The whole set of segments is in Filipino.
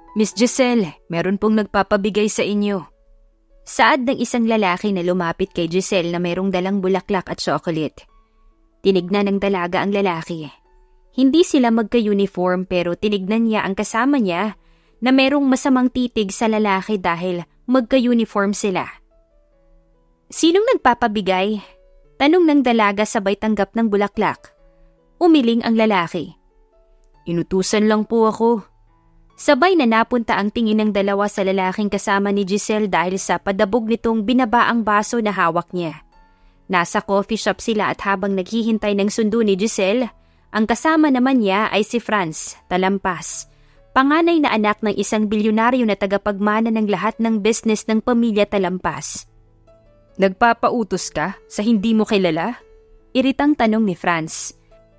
Miss Giselle, meron pong nagpapabigay sa inyo. Saad ng isang lalaki na lumapit kay Giselle na mayroong dalang bulaklak at chocolate. Tinignan ng dalaga ang lalaki. Hindi sila magka-uniform pero tinignan niya ang kasama niya na mayroong masamang titig sa lalaki dahil magka-uniform sila. Sinong nagpapabigay? Tanong ng dalaga sabay tanggap ng bulaklak. Umiling ang lalaki. Inutusan lang po ako. Sabay na napunta ang tingin ng dalawa sa lalaking kasama ni Giselle dahil sa padabog nitong binaba ang baso na hawak niya. Nasa coffee shop sila at habang naghihintay ng sundo ni Giselle, ang kasama naman niya ay si Franz Talampas, panganay na anak ng isang bilyonaryo na tagapagmana ng lahat ng business ng pamilya Talampas. Nagpapautos ka sa hindi mo kilala? Iritang tanong ni Franz.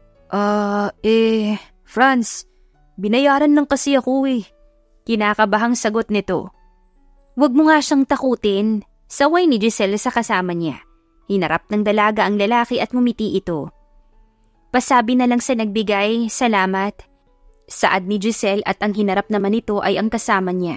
Franz, binayaran lang kasi ako eh. Kinakabahang sagot nito. Huwag mo nga siyang takutin, saway ni Giselle sa kasama niya. Hinarap ng dalaga ang lalaki at ngumiti ito. Pasabi na lang sa nagbigay, salamat. Saad ni Giselle at ang hinarap naman ito ay ang kasama niya.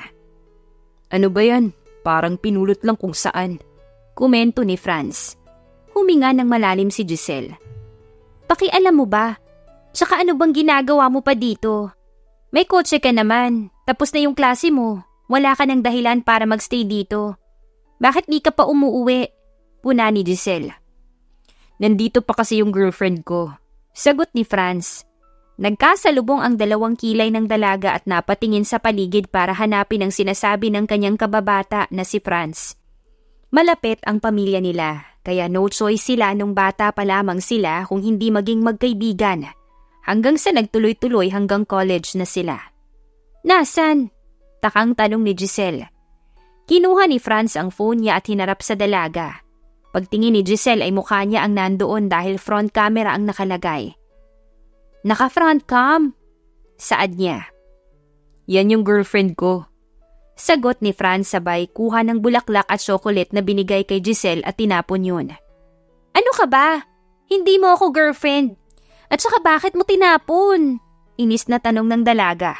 Ano ba yan? Parang pinulot lang kung saan. Komento ni Franz. Huminga ng malalim si Giselle. Pakialam mo ba? Tsaka ano bang ginagawa mo pa dito? May kotse ka naman, tapos na yung klase mo. Wala ka ng dahilan para magstay dito. Bakit di ka pa umuuwi? Puna ni Giselle. Nandito pa kasi yung girlfriend ko. Sagot ni Franz. Nagkasalubong ang dalawang kilay ng dalaga at napatingin sa paligid para hanapin ang sinasabi ng kanyang kababata na si Franz. Malapit ang pamilya nila, kaya no choice sila nung bata pa lamang sila kung hindi maging magkaibigan. Hanggang sa nagtuloy-tuloy hanggang college na sila. Nasaan? Takang tanong ni Giselle. Kinuha ni Franz ang phone niya at hinarap sa dalaga. Pagtingin ni Giselle ay mukha niya ang nandoon dahil front camera ang nakalagay. Naka-front cam? Saad niya. Yan yung girlfriend ko. Sagot ni Franz sabay kuha ng bulaklak at chocolate na binigay kay Giselle at tinapon yun. Ano ka ba? Hindi mo ako girlfriend. At saka bakit mo tinapon? Inis na tanong ng dalaga.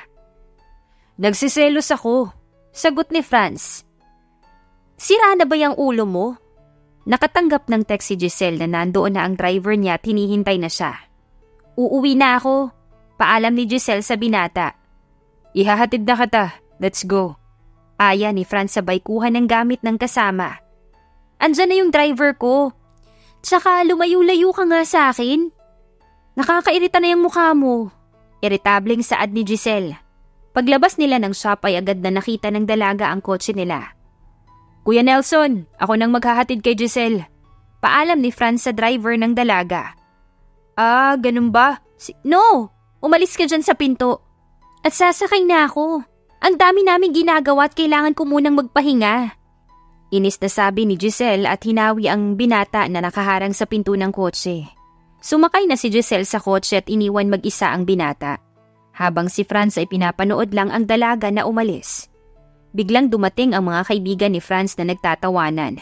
Nagsiselos ako. Sagot ni Franz. Sira na ba yung ulo mo? Nakatanggap ng text si Giselle na nandoon na ang driver niya at hinihintay na siya. Uuwi na ako. Paalam ni Giselle sa binata. Ihahatid na kita. Let's go. Aya ni Franz sabay kuha ng gamit ng kasama. Andyan na yung driver ko. Tsaka lumayo-layo ka nga sa akin. Nakakairita na yung mukha mo. Iritableng saad ni Giselle. Paglabas nila ng shop ay agad na nakita ng dalaga ang kotse nila. Kuya Nelson, ako nang maghahatid kay Giselle. Paalam ni Franz sa driver ng dalaga. Ganun ba? No, umalis ka dyan sa pinto. At sasakay na ako. Ang dami namin ginagawa at kailangan ko munang magpahinga. Inis na sabi ni Giselle at hinawi ang binata na nakaharang sa pinto ng kotse. Sumakay na si Giselle sa kotse at iniwan mag-isa ang binata. Habang si Franz ay pinapanood lang ang dalaga na umalis. Biglang dumating ang mga kaibigan ni Franz na nagtatawanan.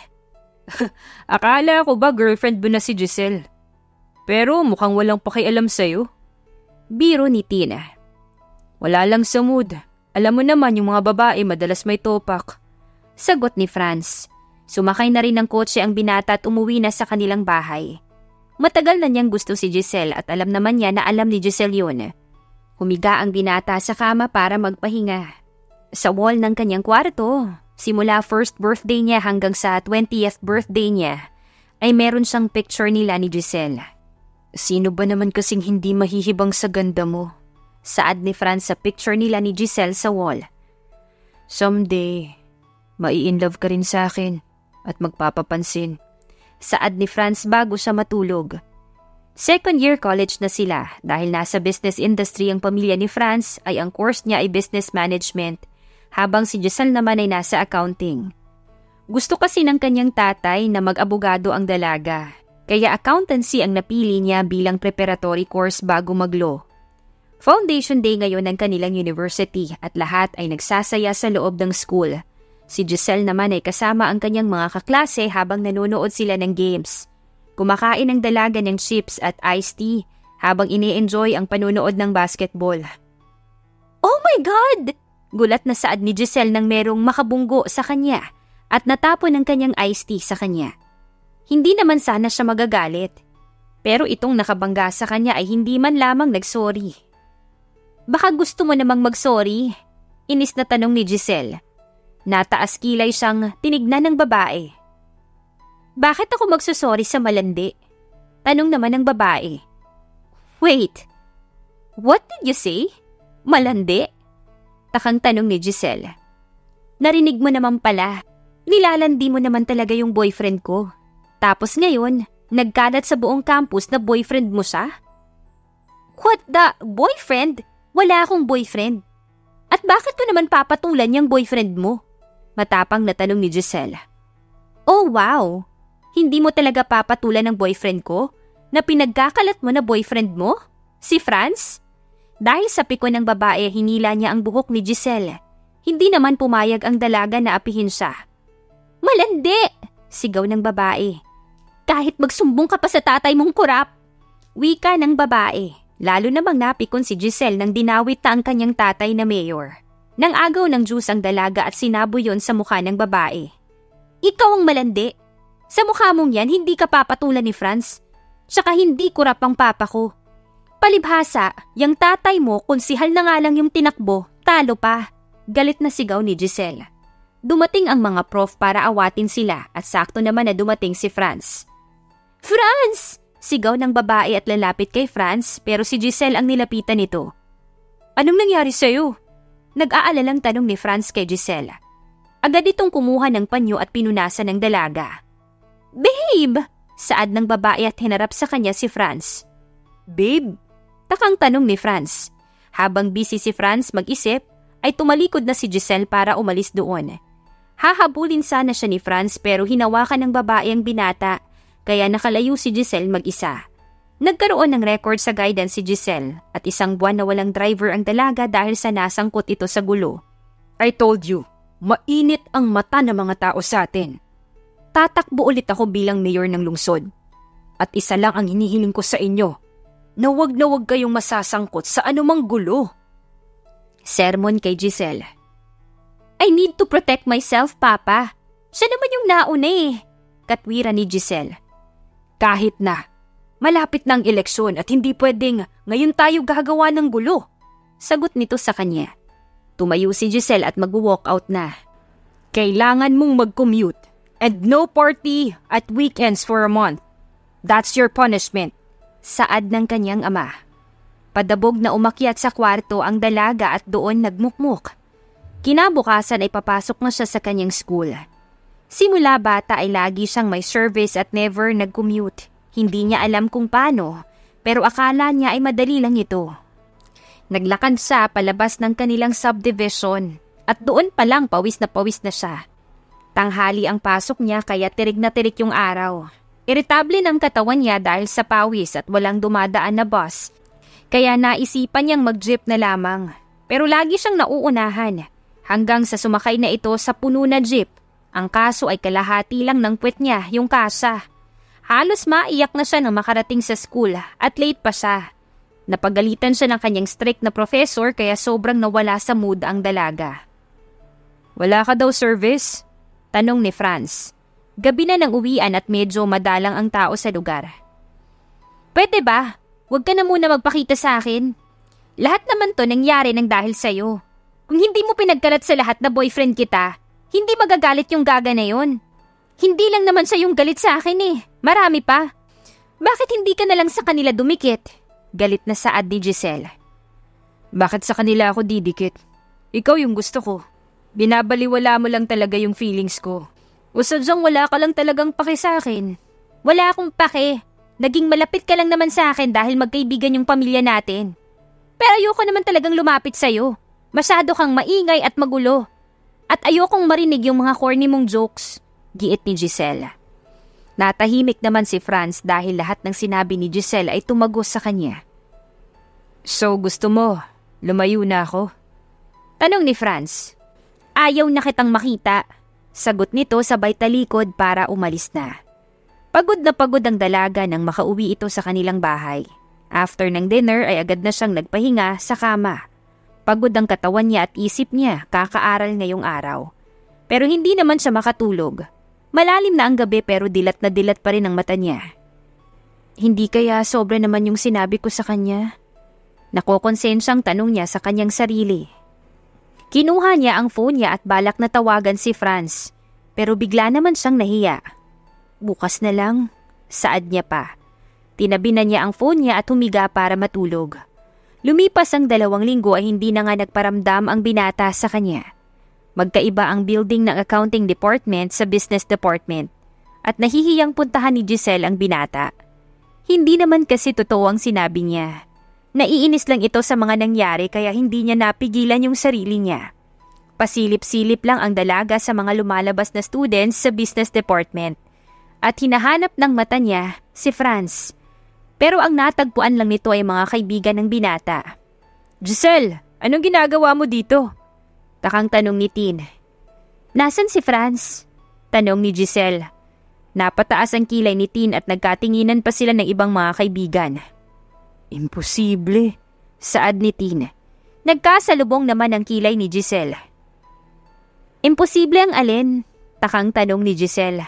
Akala ko ba girlfriend mo na si Giselle? Pero mukhang walang pakialam sa'yo. Biro ni Tina. Wala lang sa mood. Alam mo naman yung mga babae madalas may topak. Sagot ni Franz. Sumakay na rin ng kotse ang binata at umuwi na sa kanilang bahay. Matagal na niyang gusto si Giselle at alam naman niya na alam ni Giselle yun. Humiga ang binata sa kama para magpahinga. Sa wall ng kanyang kwarto, simula first birthday niya hanggang sa 20th birthday niya, ay meron siyang picture nila ni Giselle. Sino ba naman kasing hindi mahihibang sa ganda mo? Saad ni Franz sa picture nila ni Giselle sa wall. Someday, mai-inlove ka rin sa akin at magpapapansin. Saad ni Franz bago siya matulog. Second year college na sila dahil nasa business industry ang pamilya ni Franz ay ang course niya ay business management habang si Giselle naman ay nasa accounting. Gusto kasi ng kanyang tatay na mag-abogado ang dalaga kaya accountancy ang napili niya bilang preparatory course bago mag-law. Foundation day ngayon ng kanilang university at lahat ay nagsasaya sa loob ng school. Si Giselle naman ay kasama ang kanyang mga kaklase habang nanonood sila ng games. Kumakain ang dalaga ng chips at iced tea habang ini-enjoy ang panunood ng basketball. Oh my God! Gulat na saad ni Giselle nang merong makabunggo sa kanya at natapon ang kanyang iced tea sa kanya. Hindi naman sana siya magagalit, pero itong nakabangga sa kanya ay hindi man lamang nagsorry. Baka gusto mo namang magsorry? Inis na tanong ni Giselle. Nataas kilay siyang tinignan ng babae. Bakit ako magsusorry sa malandi? Tanong naman ng babae. Wait, what did you say? Malandi? Takang tanong ni Giselle. Narinig mo naman pala. Nilalandi mo naman talaga yung boyfriend ko. Tapos ngayon, nagkalat sa buong campus na boyfriend mo siya? What the? Boyfriend? Wala akong boyfriend. At bakit ko naman papatulan yung boyfriend mo? Matapang na tanong ni Giselle. Oh wow! Hindi mo talaga papatulan ng boyfriend ko? Na pinagkakalat mo na boyfriend mo? Si Franz? Dahil sa piko ng babae, hinila niya ang buhok ni Giselle. Hindi naman pumayag ang dalaga na apihin siya. Malandi! Sigaw ng babae. Kahit magsumbong ka pa sa tatay mong kurap. Wika ng babae. Lalo namang napikon si Giselle nang dinawit na ang kanyang tatay na mayor. Nang agaw ng juice ang dalaga at sinabo yon sa mukha ng babae. Ikaw ang malandi. Sa mukha mong yan, hindi ka papatulan ni Franz. Tsaka hindi kurap ang papa ko. Palibhasa, yung tatay mo, konsihal na nga lang yung tinakbo, talo pa. Galit na sigaw ni Giselle. Dumating ang mga prof para awatin sila at sakto naman na dumating si Franz. Franz! Sigaw ng babae at lalapit kay Franz pero si Giselle ang nilapitan nito. Anong nangyari sa'yo? Nag-aalalang tanong ni Franz kay Giselle. Agad itong kumuha ng panyo at pinunasan ng dalaga. Babe! Saad ng babae at hinarap sa kanya si Franz. Babe? Takang tanong ni Franz. Habang busy si Franz mag-isip, ay tumalikod na si Giselle para umalis doon. Hahabulin sana siya ni Franz pero hinawakan ng babae ang binata, kaya nakalayo si Giselle mag-isa. Nagkaroon ng record sa guidance si Giselle at isang buwan na walang driver ang dalaga dahil sa nasangkot ito sa gulo. I told you, mainit ang mata ng mga tao sa atin. Tatakbo ulit ako bilang mayor ng lungsod. At isa lang ang hinihiling ko sa inyo, na wag kayong masasangkot sa anumang gulo. Sermon kay Giselle. I need to protect myself, Papa. Siya naman yung nauna eh. Katwira ni Giselle. Kahit na, malapit na ang eleksyon at hindi pwedeng ngayon tayo gagawa ng gulo. Sagot nito sa kanya. Tumayo si Giselle at mag-walk out na. Kailangan mong mag-commute and no party at weekends for a month. That's your punishment. Saad ng kanyang ama. Padabog na umakyat sa kwarto ang dalaga at doon nagmukmuk. Kinabukasan ay papasok na siya sa kanyang school. Simula bata ay lagi siyang may service at never nag-commute. Hindi niya alam kung paano, pero akala niya ay madali lang ito. Naglakad siya palabas ng kanilang subdivision at doon pa lang pawis na siya. Tanghali ang pasok niya kaya tirig na tirik yung araw. Iritable ng katawan niya dahil sa pawis at walang dumadaan na bus. Kaya naisipan niyang mag-jeep na lamang. Pero lagi siyang nauunahan. Hanggang sa sumakay na ito sa puno na jeep. Ang kaso ay kalahati lang ng puwet niya, yung kasa. Halos maiyak na siya nang makarating sa school at late pa siya. Napagalitan siya ng kanyang strict na professor kaya sobrang nawala sa mood ang dalaga. Wala ka daw service? Tanong ni Franz. Gabi na ng uwian at medyo madalang ang tao sa lugar. Pwede ba? Huwag ka na muna magpakita sa akin. Lahat naman to nangyari ng dahil sa'yo. Kung hindi mo pinagkalat sa lahat na boyfriend kita, hindi magagalit yung gaga na yon. Hindi lang naman siya yung galit sa akin eh. Marami pa. Bakit hindi ka na lang sa kanila dumikit? Galit na saad ni Giselle. Bakit sa kanila ako didikit? Ikaw yung gusto ko. Binabaliwala mo lang talaga yung feelings ko. O sadyang wala ka lang talagang pake sa akin. Wala akong pake. Naging malapit ka lang naman sa akin dahil magkaibigan yung pamilya natin. Pero ayoko naman talagang lumapit sa'yo. Masyado kang maingay at magulo. At ayokong marinig yung mga corny mong jokes. Giit ni Giselle. Natahimik naman si Franz dahil lahat ng sinabi ni Giselle ay tumagos sa kanya. So gusto mo, lumayo na ako? Tanong ni Franz. Ayaw na kitang makita. Sagot nito sabay talikod para umalis na. Pagod na pagod ang dalaga nang makauwi ito sa kanilang bahay. After ng dinner ay agad na siyang nagpahinga sa kama. Pagod ang katawan niya at isip niya kakaaral ngayong araw. Pero hindi naman siya makatulog. Malalim na ang gabi pero dilat na dilat pa rin ang mata niya. Hindi kaya sobra naman yung sinabi ko sa kanya? Nakokonsensyang tanong niya sa kanyang sarili. Kinuha niya ang phone niya at balak na tawagan si Franz. Pero bigla naman siyang nahiya. Bukas na lang, saad niya pa. Tinabi na niya ang phone niya at humiga para matulog. Lumipas ang 2 linggo ay hindi na nga nagparamdam ang binata sa kanya. Magkaiba ang building ng accounting department sa business department at nahihiyang puntahan ni Giselle ang binata. Hindi naman kasi totoo ang sinabi niya. Naiinis lang ito sa mga nangyari kaya hindi niya napigilan yung sarili niya. Pasilip-silip lang ang dalaga sa mga lumalabas na students sa business department at hinahanap ng mata niya si Franz. Pero ang natagpuan lang nito ay mga kaibigan ng binata. "Giselle, anong ginagawa mo dito?" Takang tanong ni Tin. "Nasaan si Franz?" Tanong ni Giselle. Napataas ang kilay ni Tin at nagkatinginan pa sila ng ibang mga kaibigan. "Imposible," saad ni Tin. Nagkasalubong naman ang kilay ni Giselle. "Imposible ang alin?" Takang tanong ni Giselle.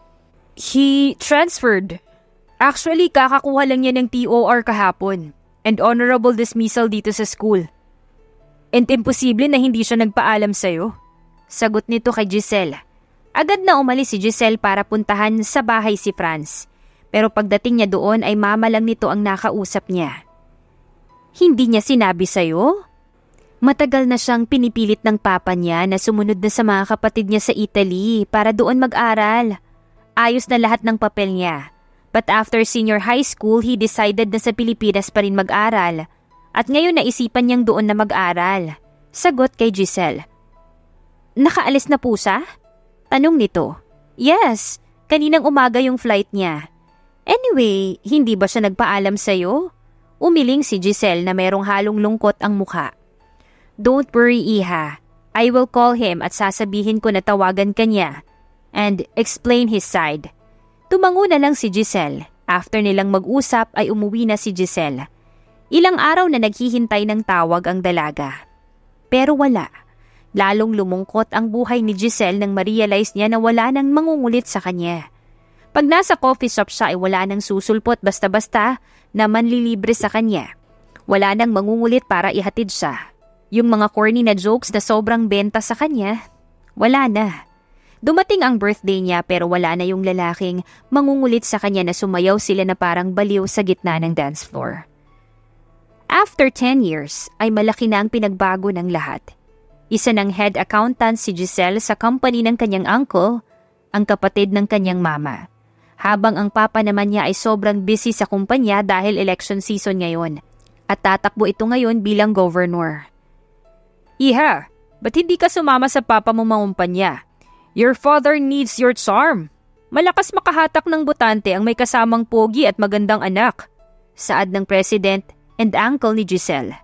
"He transferred. Actually, kakakuha lang niya ng TOR kahapon and honorable dismissal dito sa school. And imposible na hindi siya nagpaalam sa'yo." Sagot nito kay Giselle. Agad na umalis si Giselle para puntahan sa bahay si Franz. Pero pagdating niya doon ay mama lang nito ang nakausap niya. "Hindi niya sinabi sa'yo?" Matagal na siyang pinipilit ng papa niya na sumunod na sa mga kapatid niya sa Italy para doon mag-aral. Ayos na lahat ng papel niya. But after senior high school, he decided na sa Pilipinas pa rin mag-aral. At ngayon naisipan niyang doon na mag-aral. Sagot kay Giselle. "Nakaalis na po siya?" Tanong nito. "Yes, kaninang umaga yung flight niya." "Anyway, hindi ba siya nagpaalam sa'yo?" Umiling si Giselle na merong halong lungkot ang mukha. "Don't worry, Iha. I will call him at sasabihin ko na tawagan ka niya and explain his side." Tumango na lang si Giselle. After nilang mag-usap ay umuwi na si Giselle. Ilang araw na naghihintay ng tawag ang dalaga. Pero wala. Lalong lumungkot ang buhay ni Giselle nang ma-realize niya na wala nang mangungulit sa kanya. Pag nasa coffee shop siya ay wala nang susulpot basta-basta na manlilibre sa kanya. Wala nang mangungulit para ihatid siya. Yung mga corny na jokes na sobrang benta sa kanya, wala na. Dumating ang birthday niya pero wala na yung lalaking mangungulit sa kanya na sumayaw sila na parang baliw sa gitna ng dance floor. After 10 years ay malaki na ang pinagbago ng lahat. Isa ng head accountant si Giselle sa company ng kanyang uncle, ang kapatid ng kanyang mama. Habang ang papa naman niya ay sobrang busy sa kumpanya dahil election season ngayon at tatakbo ito ngayon bilang governor. "Iha, ba't hindi ka sumama sa papa mo mangumpanya? Your father needs your charm. Malakas makahatak ng botante ang may kasamang pogi at magandang anak." Saad ng president and uncle ni Giselle.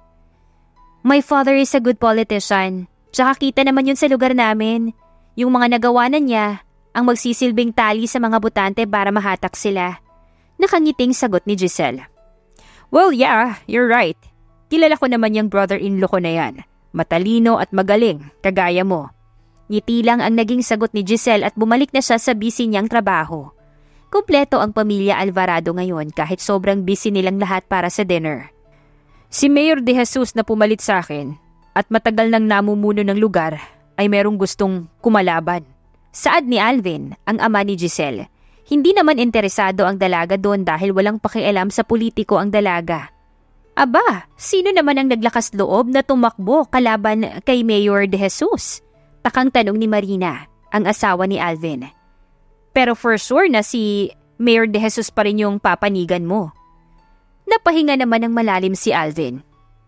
"My father is a good politician. Tsaka kita naman yun sa lugar namin. Yung mga nagawa na niya ang magsisilbing tali sa mga botante para mahatak sila." Nakangiting sagot ni Giselle. "Well, yeah, you're right. Kilala ko naman yung brother-in-law ko na yan. Matalino at magaling, kagaya mo." Ngiti lang ang naging sagot ni Giselle at bumalik na siya sa busy niyang trabaho. Kumpleto ang pamilya Alvarado ngayon kahit sobrang busy nilang lahat para sa dinner. "Si Mayor De Jesus na pumalit sa akin at matagal nang namumuno ng lugar ay merong gustong kumalaban." Saad ni Alvin, ang ama ni Giselle. Hindi naman interesado ang dalaga doon dahil walang pakialam sa politiko ang dalaga. Aba, sino naman ang naglakas loob na tumakbo kalaban kay Mayor De Jesus? Takang tanong ni Marina, ang asawa ni Alvin. "Pero for sure na si Mayor De Jesus pa rin yung papanigan mo." Napahinga naman ng malalim si Alvin.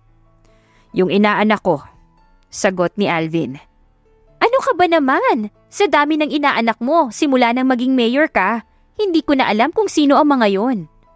"Yung inaanak ko," sagot ni Alvin. "Ano ka ba naman? Sa dami ng inaanak mo, simula nang maging mayor ka, hindi ko na alam kung sino ang mga yon."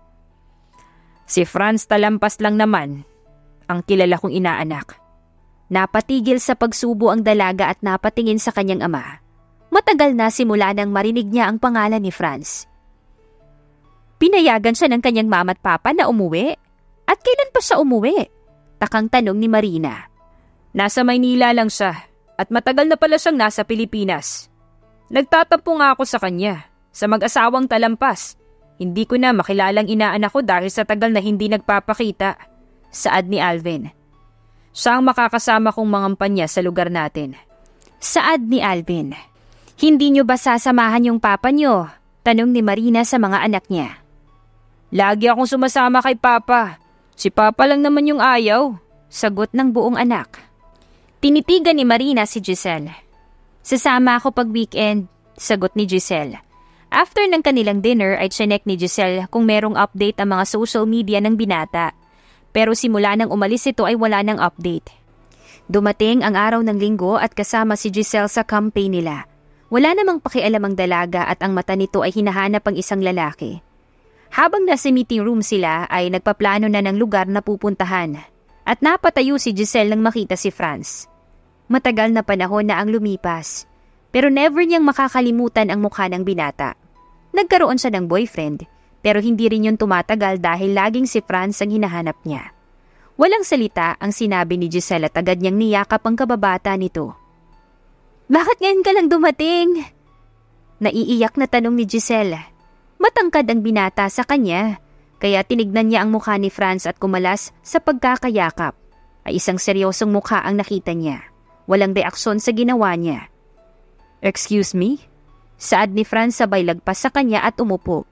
"Si Franz Talampas lang naman ang kilala kong inaanak." Napatigil sa pagsubo ang dalaga at napatingin sa kanyang ama. Matagal na simula nang marinig niya ang pangalan ni Franz. Pinayagan siya ng kanyang mama at papa na umuwi? At kailan pa siya umuwi? Takang tanong ni Marina. Nasa Maynila lang siya at matagal na pala siyang nasa Pilipinas. Nagtatampo nga ako sa kanya, sa mag-asawang talampas. Hindi ko na makilalang inaanak ko dahil sa tagal na hindi nagpapakita. Saad ni Alvin. Siya ang makakasama kong mangampanya sa lugar natin. Saad ni Alvin. Hindi niyo ba sasamahan yung papa niyo? Tanong ni Marina sa mga anak niya. Lagi akong sumasama kay Papa. Si Papa lang naman yung ayaw. Sagot ng buong anak. Tinitigan ni Marina si Giselle. Sasama ako pag weekend, sagot ni Giselle. After ng kanilang dinner ay chinek ni Giselle kung merong update ang mga social media ng binata. Pero simula nang umalis ito ay wala ng update. Dumating ang araw ng linggo at kasama si Giselle sa campaign nila. Wala namang pakialam ang dalaga at ang mata nito ay hinahanap ang isang lalaki. Habang nasa meeting room sila ay nagpaplano na ng lugar na pupuntahan. At napatayo si Giselle nang makita si Franz. Matagal na panahon na ang lumipas, pero never niyang makakalimutan ang mukha ng binata. Nagkaroon siya ng boyfriend, pero hindi rin yun tumatagal dahil laging si Franz ang hinahanap niya. Walang salita ang sinabi ni Giselle at agad niyang niyakap ang kababata nito. Bakit ngayon ka lang dumating? Naiiyak na tanong ni Giselle. Matangkad ang binata sa kanya, kaya tinignan niya ang mukha ni Franz at kumalas sa pagkakayakap. Ay isang seryosong mukha ang nakita niya. Walang reaksyon sa ginawa niya. Excuse me? Saad ni Franz sabay lagpas sa kanya at umupo.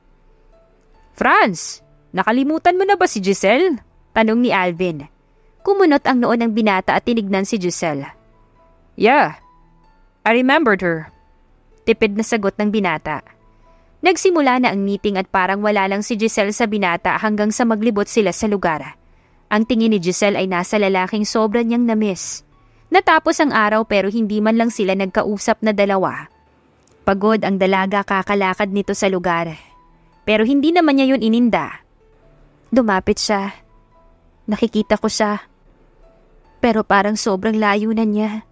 Franz, nakalimutan mo na ba si Giselle? Tanong ni Alvin. Kumunot ang noo ng binata at tinignan si Giselle. Yeah, I remembered her. Tipid na sagot ng binata. Nagsimula na ang meeting at parang wala lang si Giselle sa binata hanggang sa maglibot sila sa lugar. Ang tingin ni Giselle ay nasa lalaking sobra niyang namiss. Natapos ang araw pero hindi man lang sila nagkausap na dalawa. Pagod ang dalaga kakalakad nito sa lugar. Pero hindi naman niya yun ininda. Dumapit siya. Nakikita ko siya. Pero parang sobrang layo na niya.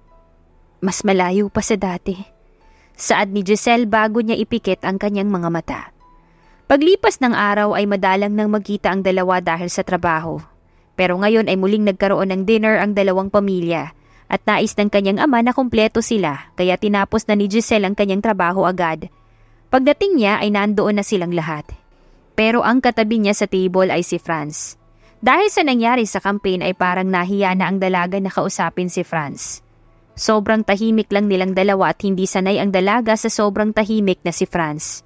Mas malayo pa sa dati. Saad ni Giselle bago niya ipikit ang kanyang mga mata. Paglipas ng araw ay madalang nang magkita ang dalawa dahil sa trabaho. Pero ngayon ay muling nagkaroon ng dinner ang dalawang pamilya at nais ng kanyang ama na kumpleto sila kaya tinapos na ni Giselle ang kanyang trabaho agad. Pagdating niya ay nandoon na silang lahat. Pero ang katabi niya sa table ay si Franz. Dahil sa nangyari sa campaign ay parang nahiya na ang dalaga na kausapin si Franz. Sobrang tahimik lang nilang dalawa at hindi sanay ang dalaga sa sobrang tahimik na si Franz.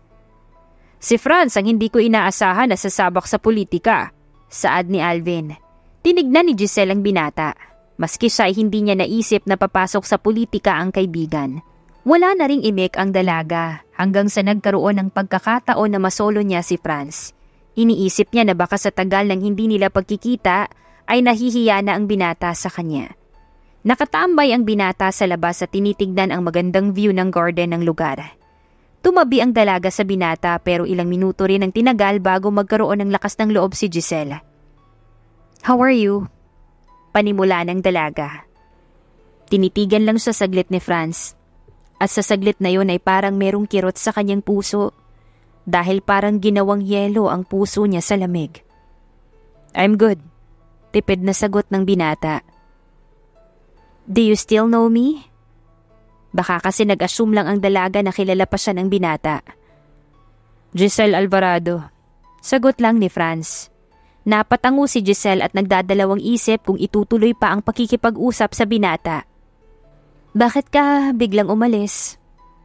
Si Franz ang hindi ko inaasahan na sasabak sa politika, saad ni Alvin. Tinignan ni Giselle ang binata. Maski siya ay hindi niya naisip na papasok sa politika ang kaibigan. Wala na ring imik ang dalaga hanggang sa nagkaroon ng pagkakataon na masolo niya si Franz. Iniisip niya na baka sa tagal ng hindi nila pagkikita ay nahihiya na ang binata sa kanya. Nakatambay ang binata sa labas at tinitignan ang magandang view ng garden ng lugar. Tumabi ang dalaga sa binata pero ilang minuto rin ang tinagal bago magkaroon ng lakas ng loob si Giselle. How are you? Panimula ng dalaga. Tinitigan lang siya saglit ni Franz. At sa saglit na yun ay parang merong kirot sa kanyang puso. Dahil parang ginawang yelo ang puso niya sa lamig. I'm good. Tipid na sagot ng binata. Do you still know me? Baka kasi nag-assume lang ang dalaga na kilala pa siya ng binata. Giselle Alvarado. Sagot lang ni Franz. Napatango si Giselle at nagdadalawang isip kung itutuloy pa ang pakikipag-usap sa binata. Bakit ka biglang umalis?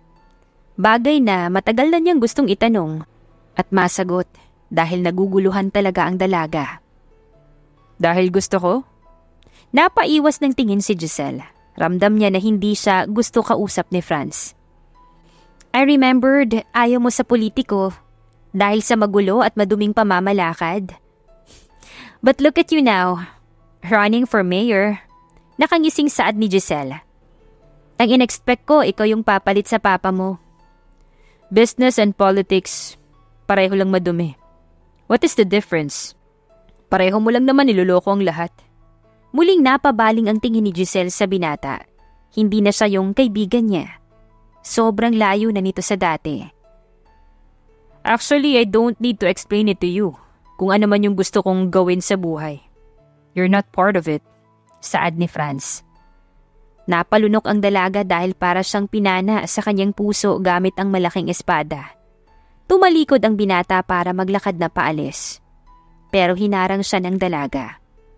Bagay na matagal na niyang gustong itanong at masagot dahil naguguluhan talaga ang dalaga. Dahil gusto ko? Napaiwas ng tingin si Giselle. Ramdam niya na hindi siya gusto kausap ni Franz. I remembered ayaw mo sa politiko dahil sa magulo at maduming pamamalakad. But look at you now, running for mayor. Nakangising saad ni Giselle. Ang in-expect ko, ikaw yung papalit sa papa mo. Business and politics, pareho lang madumi. What is the difference? Pareho mo lang naman niloloko ang lahat. Muling napabaling ang tingin ni Giselle sa binata. Hindi na siya yung kaibigan niya. Sobrang layo na nito sa dati. Actually, I don't need to explain it to you. Kung ano man yung gusto kong gawin sa buhay. You're not part of it, saad ni Franz. Napalunok ang dalaga dahil para siyang pinana sa kanyang puso gamit ang malaking espada. Tumalikod ang binata para maglakad na paalis. Pero hinarang siya ng dalaga.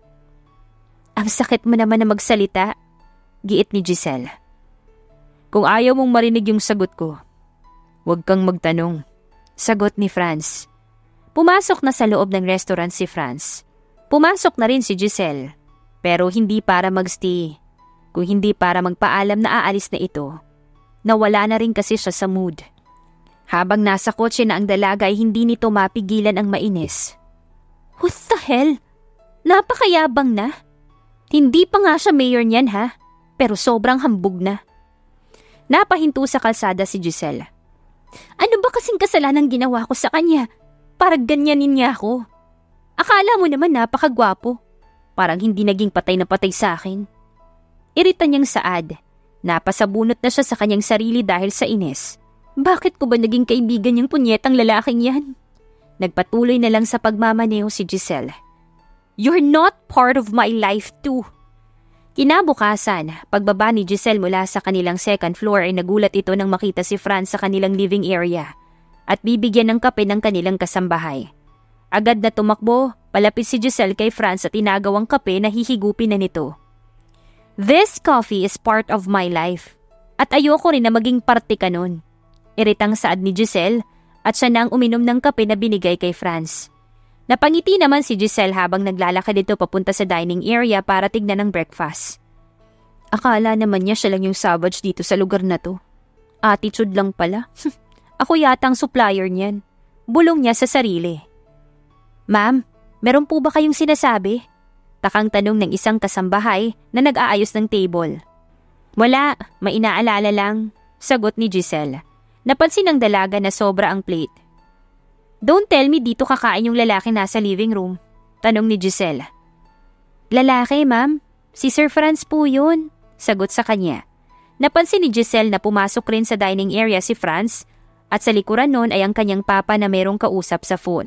"Ang sakit mo naman na magsalita," giit ni Giselle. "Kung ayaw mong marinig yung sagot ko, huwag kang magtanong," sagot ni Franz. Pumasok na sa loob ng restaurant si Franz. Pumasok na rin si Giselle, pero hindi para magstay, kung hindi para magpaalam na aalis na ito. Nawala na rin kasi siya sa mood. Habang nasa kotse na ang dalaga ay hindi nito mapigilan ang mainis. What the hell? Napakayabang na. Hindi pa nga siya mayor niyan ha, pero sobrang hambog na. Napahinto sa kalsada si Giselle. Ano ba kasing kasalanan ginawa ko sa kanya? Parang ganyanin niya ako. Akala mo naman napakagwapo. Parang hindi naging patay na patay sa akin. Irita niyang saad. Napasabunot na siya sa kanyang sarili dahil sa inis. Bakit ko ba naging kaibigan yung punyetang lalaking yan? Nagpatuloy na lang sa pagmamaneho si Giselle. You're not part of my life too. Kinabukasan, pagbaba ni Giselle mula sa kanilang second floor ay nagulat ito nang makita si Franz sa kanilang living area at bibigyan ng kape ng kanilang kasambahay. Agad na tumakbo, palapit si Giselle kay Franz at inagawang kape na hihigupin na nito. This coffee is part of my life at ayoko rin na maging parte ka nun. Iritang saad ni Giselle at siya nang uminom ng kape na binigay kay Franz. Napangiti naman si Giselle habang naglalakad dito papunta sa dining area para tignan ng breakfast. Akala naman niya siya lang yung savage dito sa lugar na to. Attitude lang pala. Ako yatang supplier niyan. Bulong niya sa sarili. Ma'am, meron po ba kayong sinasabi? Takang tanong ng isang kasambahay na nag-aayos ng table. Wala, may inaalala lang, sagot ni Giselle. Napansin ng dalaga na sobra ang plate. Don't tell me dito kakain yung lalaki nasa living room, tanong ni Giselle. Lalaki, ma'am? Si Sir Franz po yun, sagot sa kanya. Napansin ni Giselle na pumasok rin sa dining area si Franz at sa likuran nun ay ang kanyang papa na merong kausap sa phone.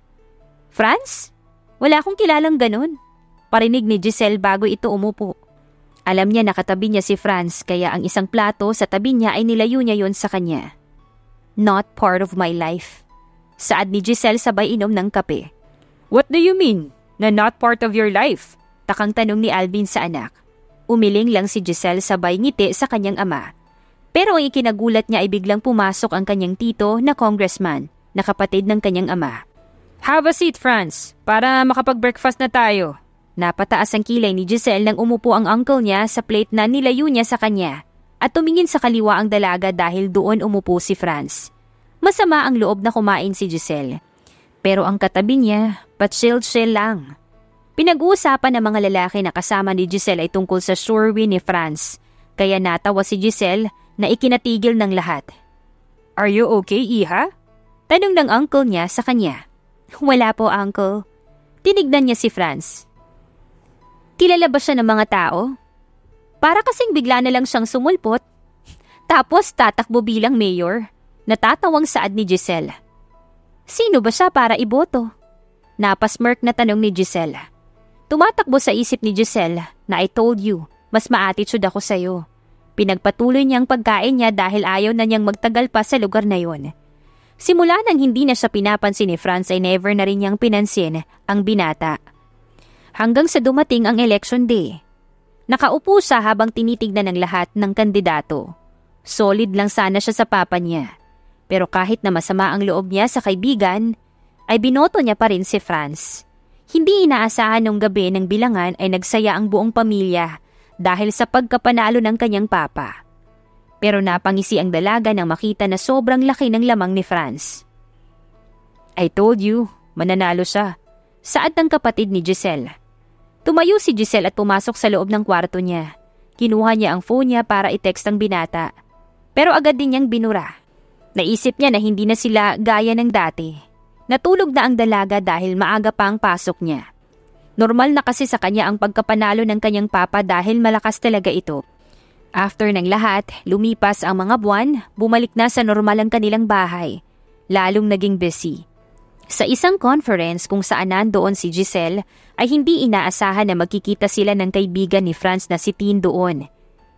Franz? Wala akong kilalang ganun. Parinig ni Giselle bago ito umupo. Alam niya nakatabi niya si Franz kaya ang isang plato sa tabi niya ay nilayo niya yon sa kanya. Not part of my life. Saad ni Giselle sabay inom ng kape. What do you mean, na not part of your life? Takang tanong ni Alvin sa anak. Umiling lang si Giselle sabay ngiti sa kanyang ama. Pero ang ikinagulat niya ay biglang pumasok ang kanyang tito na congressman, na kapatid ng kanyang ama. Have a seat, Franz, para makapag-breakfast na tayo. Napataas ang kilay ni Giselle nang umupo ang uncle niya sa plate na nilayo niya sa kanya at tumingin sa kaliwa ang dalaga dahil doon umupo si Franz. Masama ang loob na kumain si Giselle. Pero ang katabi niya, pa-chill-chill lang. Pinag-uusapan ng mga lalaki na kasama ni Giselle ay tungkol sa sure win ni Franz. Kaya natawa si Giselle na ikinatigil ng lahat. Are you okay, Iha? Tanong ng uncle niya sa kanya. Wala po, uncle. Tinignan niya si Franz. Kilala ba siya ng mga tao? Para kasing bigla na lang siyang sumulpot. Tapos tatakbo bilang mayor. Natatawang saad ni Giselle. Sino ba siya para iboto? Napasmirk na tanong ni Giselle. Tumatakbo sa isip ni Giselle na I told you, mas ma-attitude ako sa'yo. Pinagpatuloy niyang pagkain niya dahil ayaw na niyang magtagal pa sa lugar na yon. Simula nang hindi na siya pinapansin ni Franz ay never na rin niyang pinansin ang binata. Hanggang sa dumating ang election day. Nakaupo siya habang tinitignan ng lahat ng kandidato. Solid lang sana siya sa papa niya. Pero kahit na masama ang loob niya sa kaibigan, ay binoto niya pa rin si Franz. Hindi inaasahan nung gabi ng bilangan ay nagsaya ang buong pamilya dahil sa pagkapanalo ng kanyang papa. Pero napangisi ang dalaga nang makita na sobrang laki ng lamang ni Franz. I told you, mananalo siya, saad ng kapatid ni Giselle. Tumayo si Giselle at pumasok sa loob ng kwarto niya. Kinuha niya ang phone niya para i-text ang binata. Pero agad din niyang binura. Naisip niya na hindi na sila gaya ng dati. Natulog na ang dalaga dahil maaga pa ang pasok niya. Normal na kasi sa kanya ang pagkapanalo ng kanyang papa dahil malakas talaga ito. After ng lahat, lumipas ang mga buwan, bumalik na sa normal ang kanilang bahay. Lalong naging busy. Sa isang conference kung saan nandoon si Giselle, ay hindi inaasahan na magkikita sila ng kaibigan ni Franz na si Tin doon.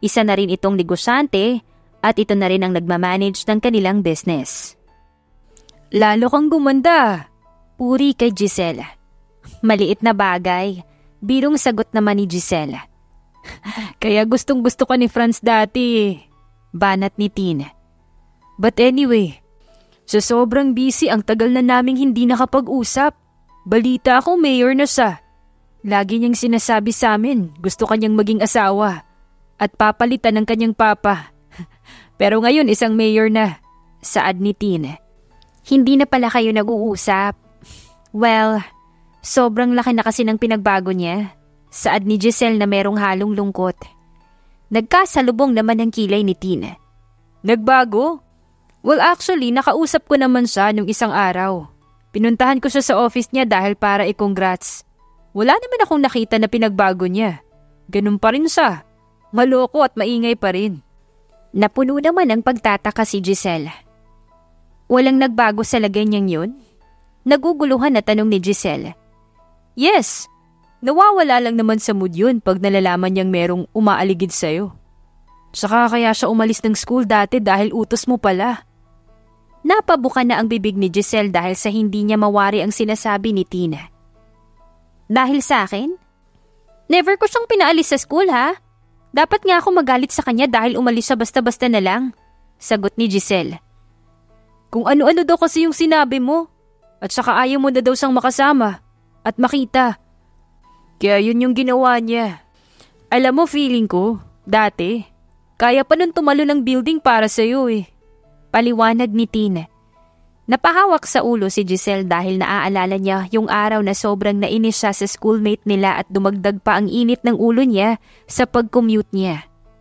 Isa na rin itong negosyante at ito na rin ang nagmamanage ng kanilang business. Lalo kang gumanda. Puri kay Giselle. Maliit na bagay. Birong sagot naman ni Giselle. Kaya gustong gusto ka ni Franz dati. Banat ni Tin. But anyway, sa sobrang busy ang tagal na naming hindi nakapag-usap. Balita ko mayor na siya. Lagi niyang sinasabi sa amin gusto kanyang maging asawa at papalitan ng kanyang papa. Pero ngayon isang mayor na. Saad ni Tin. Hindi na pala kayo nag-uusap. Well, sobrang laki na kasi ng pinagbago niya. Saad ni Giselle na merong halong lungkot. Nagkasalubong naman ang kilay ni Tin. Nagbago? Well actually, nakausap ko naman siya nung isang araw. Pinuntahan ko siya sa office niya dahil para i-congrats. Wala naman akong nakita na pinagbago niya. Ganun pa rin siya. Maloko at maingay pa rin. Napuno naman ang pagtataka si Giselle. Walang nagbago sa lagay niyang yun? Naguguluhan na tanong ni Giselle. Yes, nawawala lang naman sa mood yun pag nalalaman niyang merong umaaligid sa'yo. Saka kaya siya umalis ng school dati dahil utos mo pala. Napabuka na ang bibig ni Giselle dahil sa hindi niya mawari ang sinasabi ni Tina. Dahil sa akin? Never ko siyang pinaalis sa school ha? Dapat nga ako magalit sa kanya dahil umalis siya basta-basta na lang. Sagot ni Giselle. Kung ano-ano daw kasi yung sinabi mo. At saka ayaw mo na daw siyang makasama at makita. Kaya yun yung ginawa niya. Alam mo feeling ko, dati, kaya pa nun tumalo ng building para sa'yo eh. Paliwanag ni Tina. Napahawak sa ulo si Giselle dahil naaalala niya yung araw na sobrang nainis siya sa schoolmate nila at dumagdag pa ang init ng ulo niya sa pag-commute niya.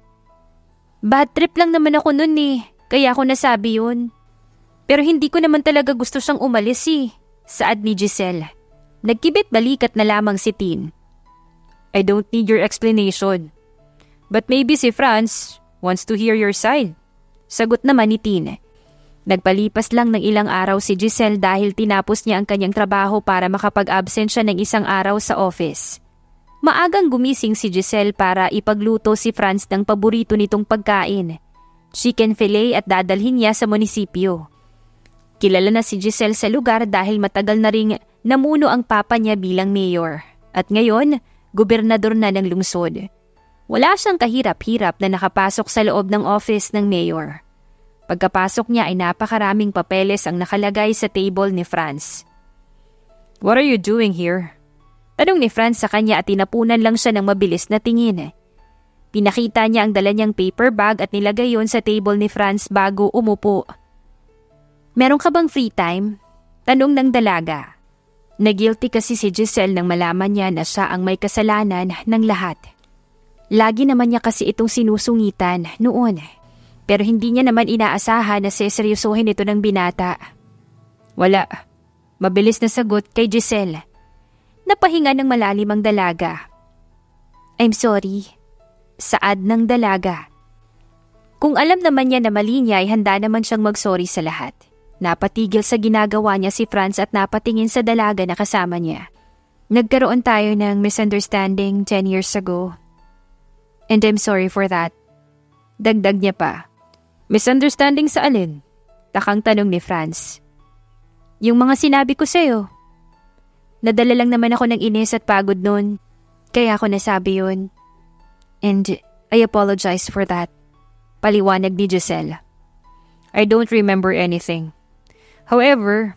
Bad trip lang naman ako nun eh, kaya ako nasabi yun. Pero hindi ko naman talaga gusto siyang umalis eh, saad ni Giselle. Nagkibit balikat na lamang si Tin. I don't need your explanation. But maybe si Franz wants to hear your side. Sagot naman ni Tin. Nagpalipas lang ng ilang araw si Giselle dahil tinapos niya ang kanyang trabaho para makapag-absent siya ng isang araw sa office. Maagang gumising si Giselle para ipagluto si Franz ng paborito nitong pagkain, chicken fillet at dadalhin niya sa munisipyo. Kilala na si Giselle sa lugar dahil matagal na ring namuno ang papa niya bilang mayor at ngayon, gobernador na ng lungsod. Wala siyang kahirap-hirap na nakapasok sa loob ng office ng mayor. Pagkapasok niya ay napakaraming papeles ang nakalagay sa table ni Franz. What are you doing here? Tanong ni Franz sa kanya at tinapunan lang siya ng mabilis na tingin. Pinakita niya ang dala niyang paper bag at nilagay yon sa table ni Franz bago umupo. Meron ka bang free time? Tanong ng dalaga. Nagilty kasi si Giselle nang malaman niya na siya ang may kasalanan ng lahat. Lagi naman niya kasi itong sinusungitan noon. Pero hindi niya naman inaasahan na seseryosohin ito ng binata. Wala. Mabilis na sagot kay Giselle. Napahinga ng malalim ang dalaga. I'm sorry. Saad ng dalaga. Kung alam naman niya na mali niya ay handa naman siyang mag-sorry sa lahat. Napatigil sa ginagawa niya si Franz at napatingin sa dalaga na kasama niya. Nagkaroon tayo ng misunderstanding 10 years ago. And I'm sorry for that. Dagdag niya pa. Misunderstanding sa alin? Takang tanong ni Franz. Yung mga sinabi ko sa'yo. Nadala lang naman ako ng inis at pagod noon. Kaya ako nasabi yun. And I apologize for that. Paliwanag ni Giselle. I don't remember anything. However,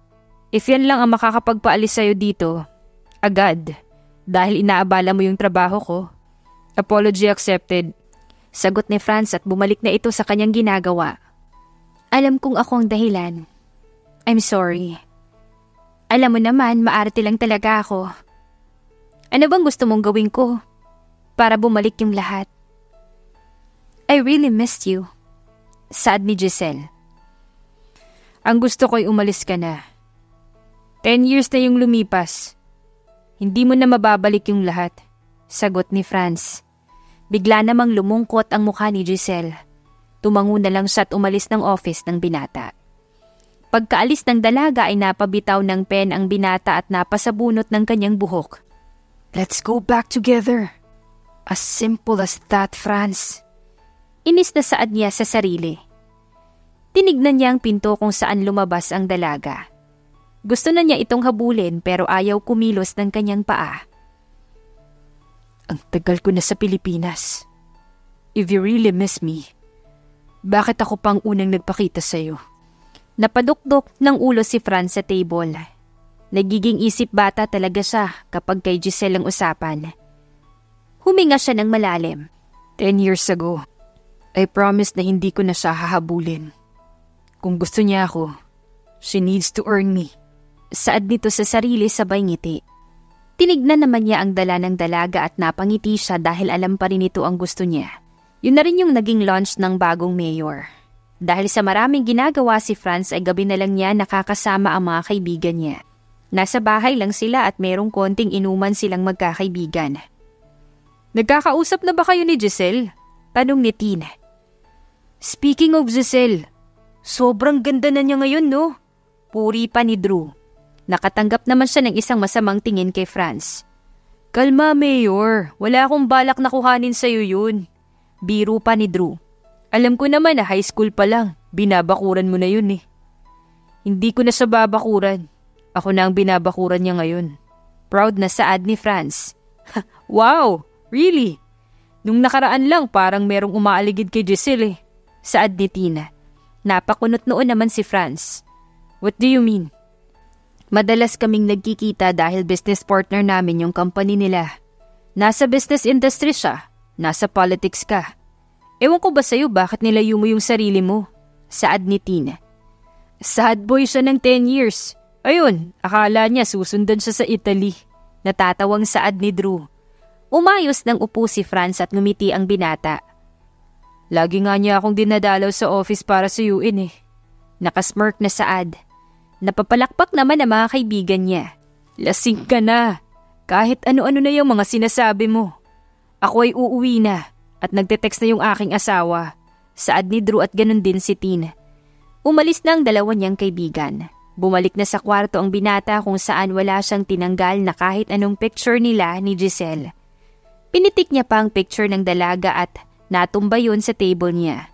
if yan lang ang makakapagpaalis sa'yo dito, agad, dahil inaabala mo yung trabaho ko, apology accepted. Sagot ni Franz at bumalik na ito sa kanyang ginagawa. Alam kong ako ang dahilan. I'm sorry. Alam mo naman, maarte lang talaga ako. Ano bang gusto mong gawin ko para bumalik yung lahat? I really missed you. Saad ni Giselle. Ang gusto ko'y umalis ka na. 10 years na yung lumipas. Hindi mo na mababalik yung lahat. Sagot ni Franz. Bigla namang lumungkot ang mukha ni Giselle. Tumango na lang siya at umalis ng office ng binata. Pagkaalis ng dalaga ay napabitaw ng pen ang binata at napasabunot ng kanyang buhok. Let's go back together. As simple as that, Franz. Inis na saad niya sa sarili. Tinignan niya ang pinto kung saan lumabas ang dalaga. Gusto na niya itong habulin pero ayaw kumilos ng kanyang paa. Ang tagal ko na sa Pilipinas. If you really miss me, bakit ako pang unang nagpakita sa'yo? Napadukdok ng ulo si Franz sa table. Nagiging isip bata talaga siya kapag kay Giselle ang usapan. Huminga siya ng malalim. 10 years ago, I promised na hindi ko na siya hahabulin. Kung gusto niya ako, she needs to earn me. Saad nito sa sarili sabay ngiti. Tinignan naman niya ang dala ng dalaga at napangiti siya dahil alam pa rin ito ang gusto niya. Yun na rin yung naging launch ng bagong mayor. Dahil sa maraming ginagawa si Franz ay gabi na lang niya nakakasama ang mga kaibigan niya. Nasa bahay lang sila at merong konting inuman silang magkakaibigan. Nagkakausap na ba kayo ni Giselle? Tanong ni Tina. Speaking of Giselle, sobrang ganda na niya ngayon, no? Puri pa ni Drew. Nakatanggap naman siya ng isang masamang tingin kay Franz. Kalma, Mayor. Wala akong balak na kuhanin sa'yo yun. Biro pa ni Drew. Alam ko naman na high school pa lang. Binabakuran mo na yun eh. Hindi ko na siya babakuran. Ako na ang binabakuran niya ngayon. Proud na saad ni Franz. Wow! Really? Nung nakaraan lang parang merong umaaligid kay Giselle eh. Saad ni Tina. Napakunot noon naman si Franz. What do you mean? Madalas kaming nagkikita dahil business partner namin yung company nila. Nasa business industry siya. Nasa politics ka. Ewan ko ba sa'yo bakit nilayo mo yung sarili mo? Saad ni Tina. Sad boy siya ng 10 years. Ayun, akala niya susundan siya sa Italy. Natatawang saad ni Drew. Umayos ng upo si Franz at ngumiti ang binata. Lagi nga niya akong dinadalaw sa office para sa UN eh. Nakasmirk na saad. Napapalakpak naman ang mga kaibigan niya. Lasing ka na. Kahit ano-ano na yung mga sinasabi mo. Ako ay uuwi na at nagte-text na yung aking asawa. Saad ni Drew at ganun din si Tina. Umalis na ang dalawa niyang kaibigan. Bumalik na sa kwarto ang binata kung saan wala siyang tinanggal na kahit anong picture nila ni Giselle. Pinitik niya pa ang picture ng dalaga at natumba yun sa table niya.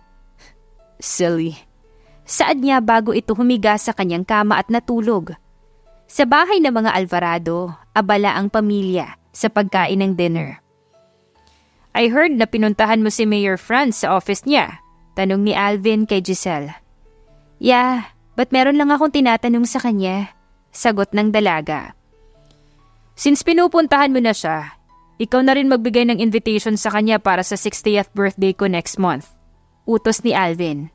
Silly. Saad niya bago ito humiga sa kanyang kama at natulog. Sa bahay ng mga Alvarado, abala ang pamilya sa pagkain ng dinner. I heard na pinuntahan mo si Mayor Franz sa office niya. Tanong ni Alvin kay Giselle. Yeah, but meron lang akong tinatanong sa kanya. Sagot ng dalaga. Since pinupuntahan mo na siya, ikaw na rin magbigay ng invitation sa kanya para sa 60th birthday ko next month. Utos ni Alvin.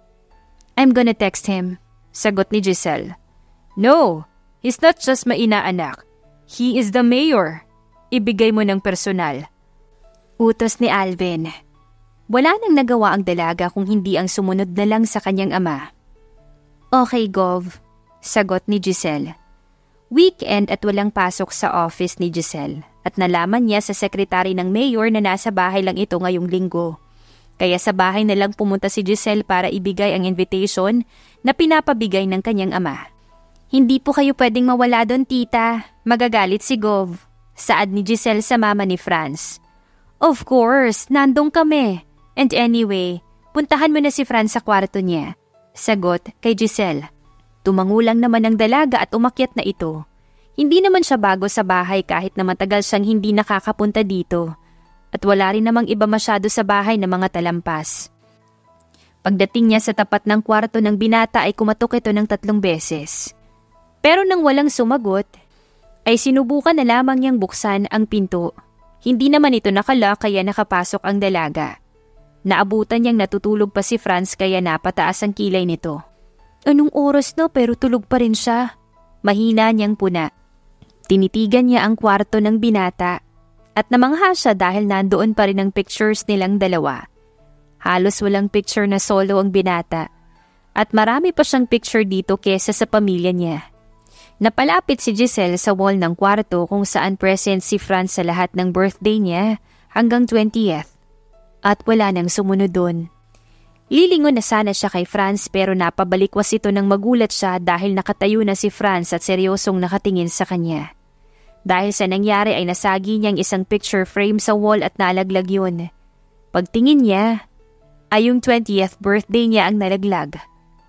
I'm gonna text him. Sagot ni Giselle. No, he's not just mainaanak. He is the mayor. Ibigay mo ng personal. Utos ni Alvin. Wala nang nagawa ang dalaga kung hindi ang sumunod na lang sa kanyang ama. Okay, Gov. Sagot ni Giselle. Weekend at walang pasok sa office ni Giselle at nalaman niya sa sekretary ng mayor na nasa bahay lang ito ngayong linggo. Kaya sa bahay na lang pumunta si Giselle para ibigay ang invitation na pinapabigay ng kanyang ama. Hindi po kayo pwedeng mawala doon, tita. Magagalit si Gov. Saad ni Giselle sa mama ni Franz. Of course, nandong kami. And anyway, puntahan mo na si Franz sa kwarto niya. Sagot kay Giselle. Tumangulang naman ang dalaga at umakyat na ito. Hindi naman siya bago sa bahay kahit na matagal siyang hindi nakakapunta dito. At wala rin namang iba masyado sa bahay na mga talampas. Pagdating niya sa tapat ng kwarto ng binata ay kumatok ito ng 3 beses. Pero nang walang sumagot, ay sinubukan na lamang niyang buksan ang pinto. Hindi naman ito nakalock kaya nakapasok ang dalaga. Naabutan niyang natutulog pa si Franz kaya napataas ang kilay nito. Anong oras na pero tulog pa rin siya? Mahina niyang puna. Tinitigan niya ang kwarto ng binata. At namangha siya dahil nandoon pa rin ang pictures nilang dalawa. Halos walang picture na solo ang binata. At marami pa siyang picture dito kesa sa pamilya niya. Napalapit si Giselle sa wall ng kwarto kung saan present si Franz sa lahat ng birthday niya hanggang 20th. At wala nang sumunod doon. Lilingon na sana siya kay Franz pero napabalikwas ito nang magulat siya dahil nakatayo na si Franz at seryosong nakatingin sa kanya. Dahil sa nangyari ay nasagi niyang isang picture frame sa wall at nalaglag yun. Pagtingin niya, ay yung 20th birthday niya ang nalaglag.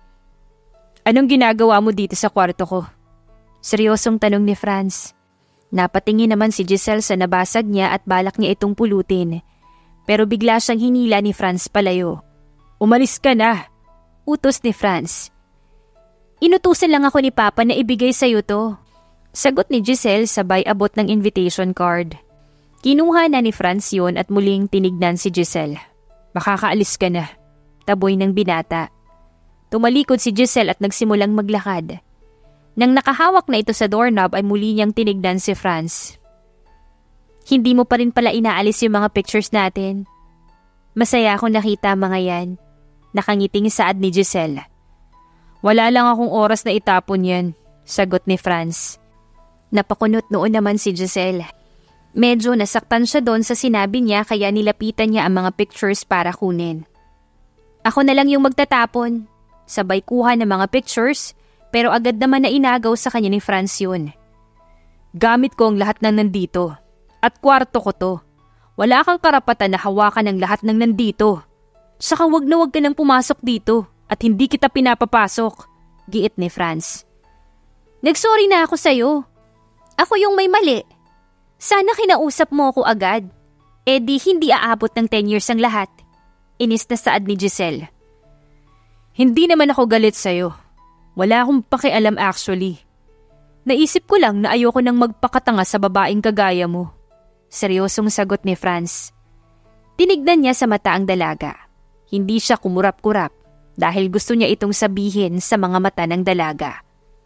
Anong ginagawa mo dito sa kwarto ko? Seryosong tanong ni Franz. Napatingin naman si Giselle sa nabasag niya at balak niya itong pulutin. Pero bigla siyang hinila ni Franz palayo. Umalis ka na, utos ni Franz. Inutusan lang ako ni Papa na ibigay sa'yo to. Sagot ni Giselle sabay abot ng invitation card. Kinuha na ni Franz yun at muling tinignan si Giselle. Makakaalis ka na, taboy ng binata. Tumalikod si Giselle at nagsimulang maglakad. Nang nakahawak na ito sa doorknob ay muli niyang tinignan si Franz. Hindi mo pa rin pala inaalis yung mga pictures natin. Masaya akong nakita mga yan. Nakangiting saad ni Giselle. Wala lang akong oras na itapon yan, sagot ni Franz. Napakunot noon naman si Giselle. Medyo nasaktan siya doon sa sinabi niya kaya nilapitan niya ang mga pictures para kunin. Ako na lang yung magtatapon. Sabay kuha ng mga pictures pero agad naman na inagaw sa kanya ni Franz yun. Gamit ko ang lahat ng nandito at kwarto ko to. Wala kang karapatan na hawakan ang lahat ng nandito. Saka wag ka nang pumasok dito at hindi kita pinapapasok, giit ni Franz. Nagsorry na ako sa'yo. Ako yung may mali. Sana kinausap mo ako agad. Di hindi aabot ng 10 years ang lahat. Inis na saad ni Giselle. Hindi naman ako galit sa'yo. Wala akong pakialam actually. Naisip ko lang na ayoko nang magpakatanga sa babaeng kagaya mo. Seryosong sagot ni Franz. Tinignan niya sa mata ang dalaga. Hindi siya kumurap-kurap dahil gusto niya itong sabihin sa mga mata ng dalaga.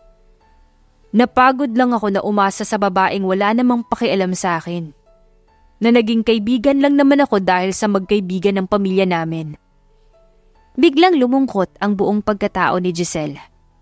Napagod lang ako na umasa sa babaeng wala namang pakialam sa akin. Na naging kaibigan lang naman ako dahil sa magkaibigan ng pamilya namin. Biglang lumungkot ang buong pagkatao ni Giselle.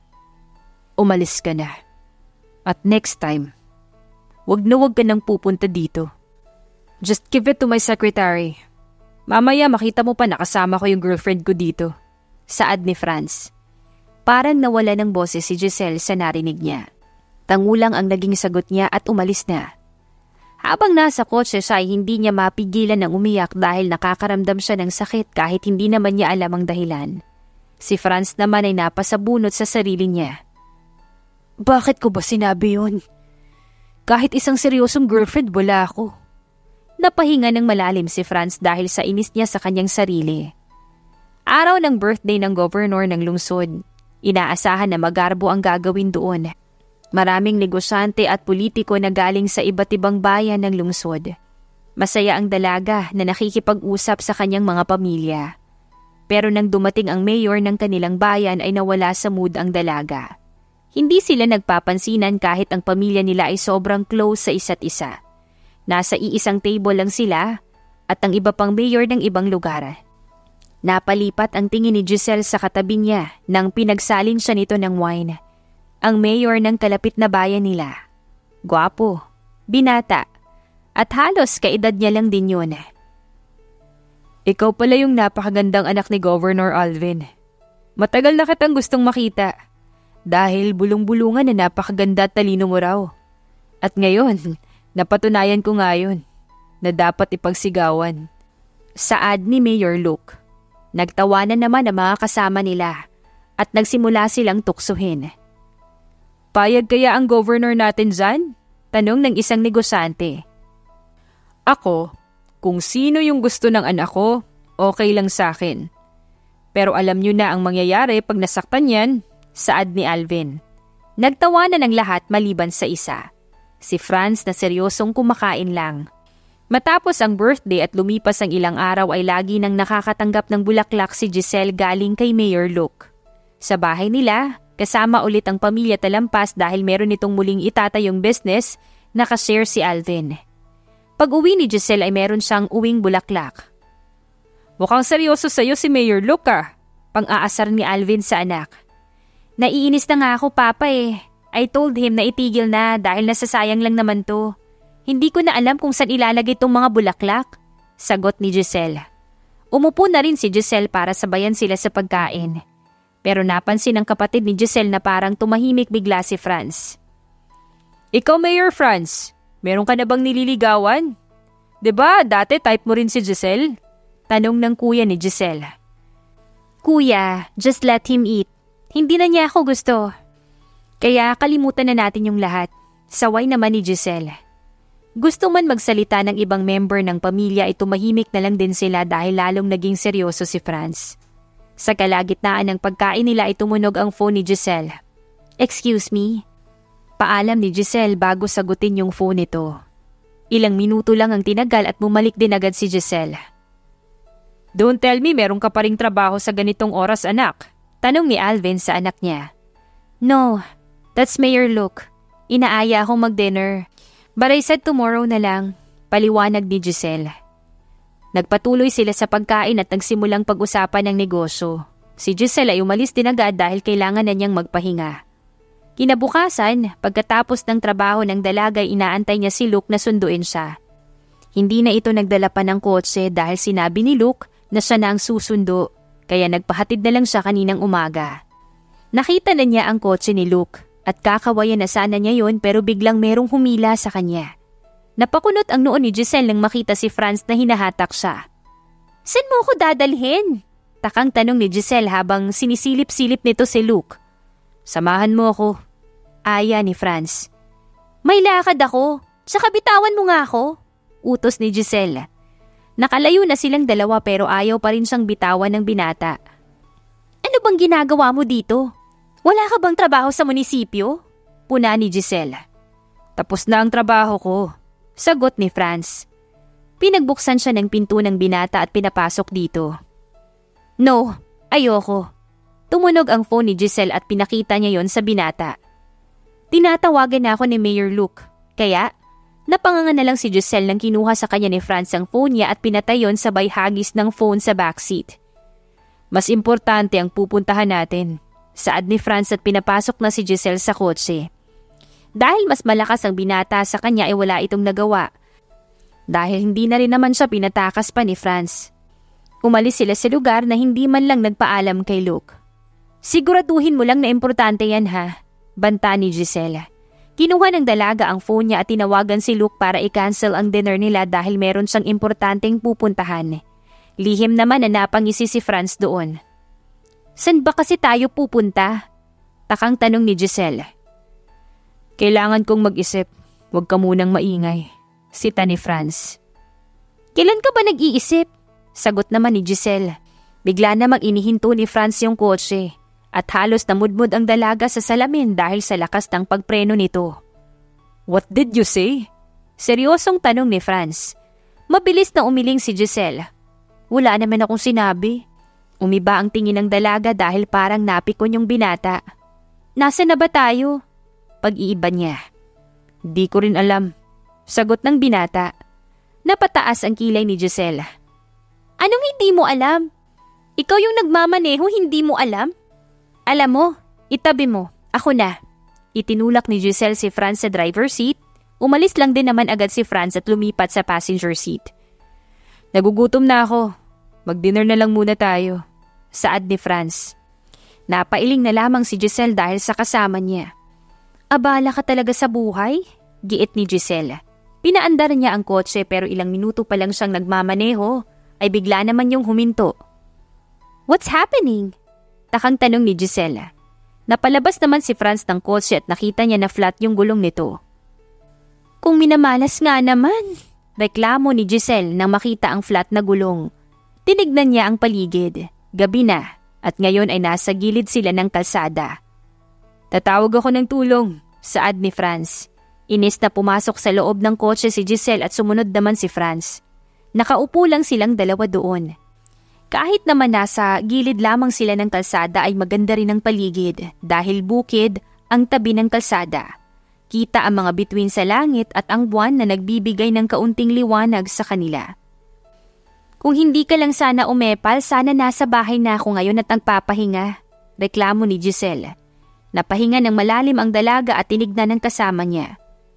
Umalis ka na. At next time, wag ka nang pupunta dito. Just give it to my secretary. Mamaya makita mo pa nakasama ko yung girlfriend ko dito. Saad ni Franz. Parang nawala ng boses si Giselle sa narinig niya. Tangulang ang naging sagot niya at umalis na. Habang nasa kotse siya ay hindi niya mapigilan ng umiyak dahil nakakaramdam siya ng sakit kahit hindi naman niya alam ang dahilan. Si Franz naman ay napasabunot sa sarili niya. Bakit ko ba sinabi yun? Kahit isang seryosong girlfriend wala ako. Napahinga ng malalim si Franz dahil sa inis niya sa kanyang sarili. Araw ng birthday ng governor ng lungsod. Inaasahan na magarbo ang gagawin doon. Maraming negosyante at politiko na galing sa iba't ibang bayan ng lungsod. Masaya ang dalaga na nakikipag-usap sa kanyang mga pamilya. Pero nang dumating ang mayor ng kanilang bayan ay nawala sa mood ang dalaga. Hindi sila nagpapansinan kahit ang pamilya nila ay sobrang close sa isa't isa. Nasa iisang table lang sila at ang iba pang mayor ng ibang lugar. Napalipat ang tingin ni Giselle sa katabi niya nang pinagsalin siya nito ng wine. Ang mayor ng kalapit na bayan nila. Gwapo, binata, at halos kaedad niya lang din yun. Ikaw pala yung napakagandang anak ni Governor Alvin. Matagal na kitang gustong makita dahil bulong-bulungan na napakaganda at talino mo raw. At ngayon, napatunayan ko nga yun na dapat ipagsigawan. Saad ni Mayor Luke. Nagtawanan naman ang mga kasama nila at nagsimula silang tuksuhin. Payag kaya ang governor natin dyan? Tanong ng isang negosyante. Ako, kung sino yung gusto ng anak ko, okay lang sa akin. Pero alam nyo na ang mangyayari pag nasaktan yan, saad ni Alvin. Nagtawanan ng lahat maliban sa isa. Si Franz na seryosong kumakain lang. Matapos ang birthday at lumipas ang ilang araw ay lagi nang nakakatanggap ng bulaklak si Giselle galing kay Mayor Luke. Sa bahay nila, kasama ulit ang pamilya Talampas dahil meron itong muling itatayong business na ka-share si Alvin. Pag-uwi ni Giselle ay meron siyang uwing bulaklak. Mukhang seryoso sa'yo si Mayor Luke pang-aasar ni Alvin sa anak. Naiinis na nga ako papa I told him na itigil na dahil nasasayang lang naman to. Hindi ko na alam kung saan ilalagay itong mga bulaklak, sagot ni Giselle. Umupo na rin si Giselle para sabayan sila sa pagkain. Pero napansin ng kapatid ni Giselle na parang tumahimik bigla si Franz. Ikaw, Mayor Franz, meron ka na bang nililigawan? 'Di ba dati type mo rin si Giselle? Tanong ng kuya ni Giselle. Kuya, just let him eat. Hindi na niya ako gusto. Kaya kalimutan na natin yung lahat. Saway naman ni Giselle. Gusto man magsalita ng ibang member ng pamilya ay tumahimik na lang din sila dahil lalong naging seryoso si Franz. Sa kalagitnaan ng pagkain nila ay tumunog ang phone ni Giselle. Excuse me? Paalam ni Giselle bago sagutin yung phone nito. Ilang minuto lang ang tinagal at bumalik din agad si Giselle. Don't tell me meron ka pa ring trabaho sa ganitong oras, anak. Tanong ni Alvin sa anak niya. No, that's Mayor Luke. Inaaya akong mag-dinner. But I said tomorrow na lang, paliwanag ni Giselle. Nagpatuloy sila sa pagkain at nagsimulang pag-usapan ng negosyo. Si Giselle ay umalis din agad dahil kailangan na niyang magpahinga. Kinabukasan, pagkatapos ng trabaho ng dalaga ay inaantay niya si Luke na sunduin siya. Hindi na ito nagdala pa ng kotse dahil sinabi ni Luke na siya na ang susundo, kaya nagpahatid na lang siya kaninang umaga. Nakita na niya ang kotse ni Luke at kakawayan na sana niya yon pero biglang merong humila sa kanya. Napakunot ang noon ni Giselle nang makita si Franz na hinahatak siya. Saan mo ko dadalhin? Takang tanong ni Giselle habang sinisilip-silip nito si Luke. Samahan mo ako. Aya ni Franz. May lakad ako, tsaka bitawan mo nga ako. Utos ni Giselle. Nakalayo na silang dalawa pero ayaw pa rin siyang bitawan ng binata. Ano bang ginagawa mo dito? Wala ka bang trabaho sa munisipyo? Puna ni Giselle. Tapos na ang trabaho ko. Sagot ni Franz. Pinagbuksan siya ng pinto ng binata at pinapasok dito. No, ayoko. Tumunog ang phone ni Giselle at pinakita niya yon sa binata. Tinatawagan na ako ni Mayor Luke, kaya napangangan na lang si Giselle nang kinuha sa kanya ni Franz ang phone niya at pinatay yon sabay hagis ng phone sa backseat. Mas importante ang pupuntahan natin. Saad ni Franz at pinapasok na si Giselle sa kotse. Dahil mas malakas ang binata sa kanya ay wala itong nagawa. Dahil hindi na rin naman siya pinatakas pa ni Franz. Umalis sila sa lugar na hindi man lang nagpaalam kay Luke. Siguraduhin mo lang na importante yan ha, banta ni Giselle. Kinuha ng dalaga ang phone niya at tinawagan si Luke para i-cancel ang dinner nila dahil meron siyang importanteng pupuntahan. Lihim naman na napangisi si Franz doon. San ba kasi tayo pupunta? Takang tanong ni Giselle. Kailangan kong mag-isip. Huwag ka munang maingay. Sita ni Franz. Kailan ka ba nag-iisip? Sagot naman ni Giselle. Bigla namang inihinto ni Franz yung kotse at halos namudmud ang dalaga sa salamin dahil sa lakas ng pagpreno nito. What did you say? Seryosong tanong ni Franz. Mabilis na umiling si Giselle. Wala naman akong sinabi. Umiba ang tingin ng dalaga dahil parang napikon yung binata. Nasaan na ba tayo? Pag-iiba niya. Di ko rin alam. Sagot ng binata. Napataas ang kilay ni Giselle. Anong hindi mo alam? Ikaw yung nagmamaneho, hindi mo alam? Alam mo, itabi mo. Ako na. Itinulak ni Giselle si Franz sa driver's seat. Umalis lang din naman agad si Franz at lumipat sa passenger seat. Nagugutom na ako. Mag-dinner na lang muna tayo. Saad ni Franz. Napailing na lamang si Giselle dahil sa kasama niya. Abala ka talaga sa buhay? Giit ni Giselle. Pinaandar niya ang kotse pero ilang minuto pa lang siyang nagmamaneho ay bigla naman yung huminto. What's happening? Takang tanong ni Giselle. Napalabas naman si Franz ng kotse at nakita niya na flat yung gulong nito. Kung minamalas nga naman, reklamo ni Giselle nang makita ang flat na gulong. Tinignan niya ang paligid. Gabi na at ngayon ay nasa gilid sila ng kalsada. Tatawag ako ng tulong, saad ni Franz. Inis na pumasok sa loob ng kotse si Giselle at sumunod naman si Franz. Nakaupo lang silang dalawa doon. Kahit naman nasa gilid lamang sila ng kalsada ay maganda rin ang paligid dahil bukid ang tabi ng kalsada. Kita ang mga bituin sa langit at ang buwan na nagbibigay ng kaunting liwanag sa kanila. Kung hindi ka lang sana umepal, sana nasa bahay na ako ngayon at nagpapahinga, reklamo ni Giselle. Napahinga ng malalim ang dalaga at tinignan ng kasama niya.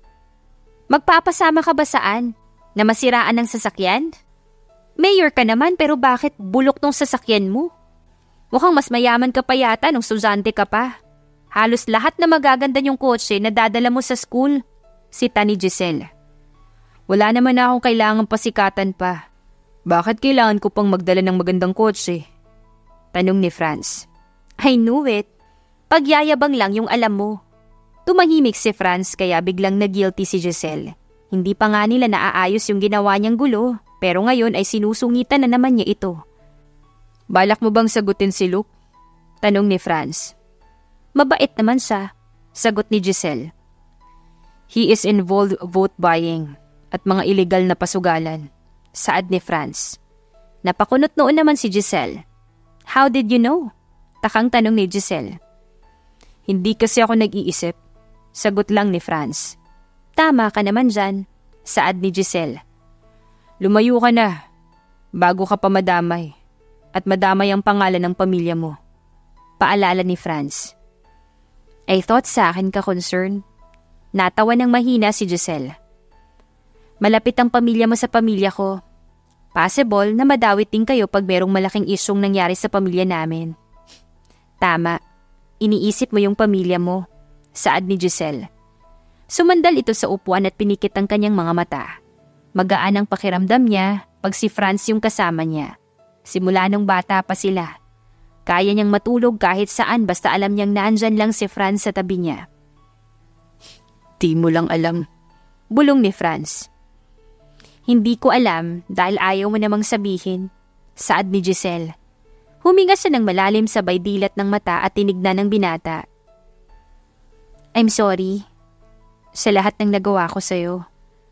Magpapasama ka ba saan? Na masiraan ng sasakyan? Mayor ka naman pero bakit bulok tong sasakyan mo? Mukhang mas mayaman ka pa yata nung estudyante ka pa. Halos lahat na magaganda yung kotse na dadala mo sa school, sita ni Giselle. Wala naman na akong kailangang pasikatan pa. Bakit kailangan ko pang magdala ng magandang kotse? Tanong ni Franz. I knew it. Pagyayabang lang yung alam mo. Tumahimik si Franz kaya biglang na-guilty si Giselle. Hindi pa nga nila naaayos yung ginawa niyang gulo, pero ngayon ay sinusungitan na naman niya ito. Balak mo bang sagutin si Luke? Tanong ni Franz. Mabait naman siya, sagot ni Giselle. He is involved vote buying at mga illegal na pasugalan, saad ni Franz. Napakunot noon naman si Giselle. How did you know? Takang tanong ni Giselle. Hindi kasi ako nag-iisip, sagot lang ni Franz. Tama ka naman dyan, saad ni Giselle. Lumayo ka na, bago ka pa madamay, at madamay ang pangalan ng pamilya mo. Paalala ni Franz. I thought sa akin ka concern. Natawa ng mahina si Giselle. Malapit ang pamilya mo sa pamilya ko. Possible na madawit din kayo pag merong malaking isyong nangyari sa pamilya namin. Tama, iniisip mo yung pamilya mo, saad ni Giselle. Sumandal ito sa upuan at pinikit ang kanyang mga mata. Magaan ang pakiramdam niya pag si Franz yung kasama niya. Simula nung bata pa sila. Kaya niyang matulog kahit saan basta alam niyang naandyan lang si Franz sa tabi niya. Di mo lang alam, bulong ni Franz. Hindi ko alam dahil ayaw mo namang sabihin, saad ni Giselle. Huminga siya ng malalim sabay dilat ng mata at tinignan ng binata. I'm sorry sa lahat ng nagawa ko sa'yo.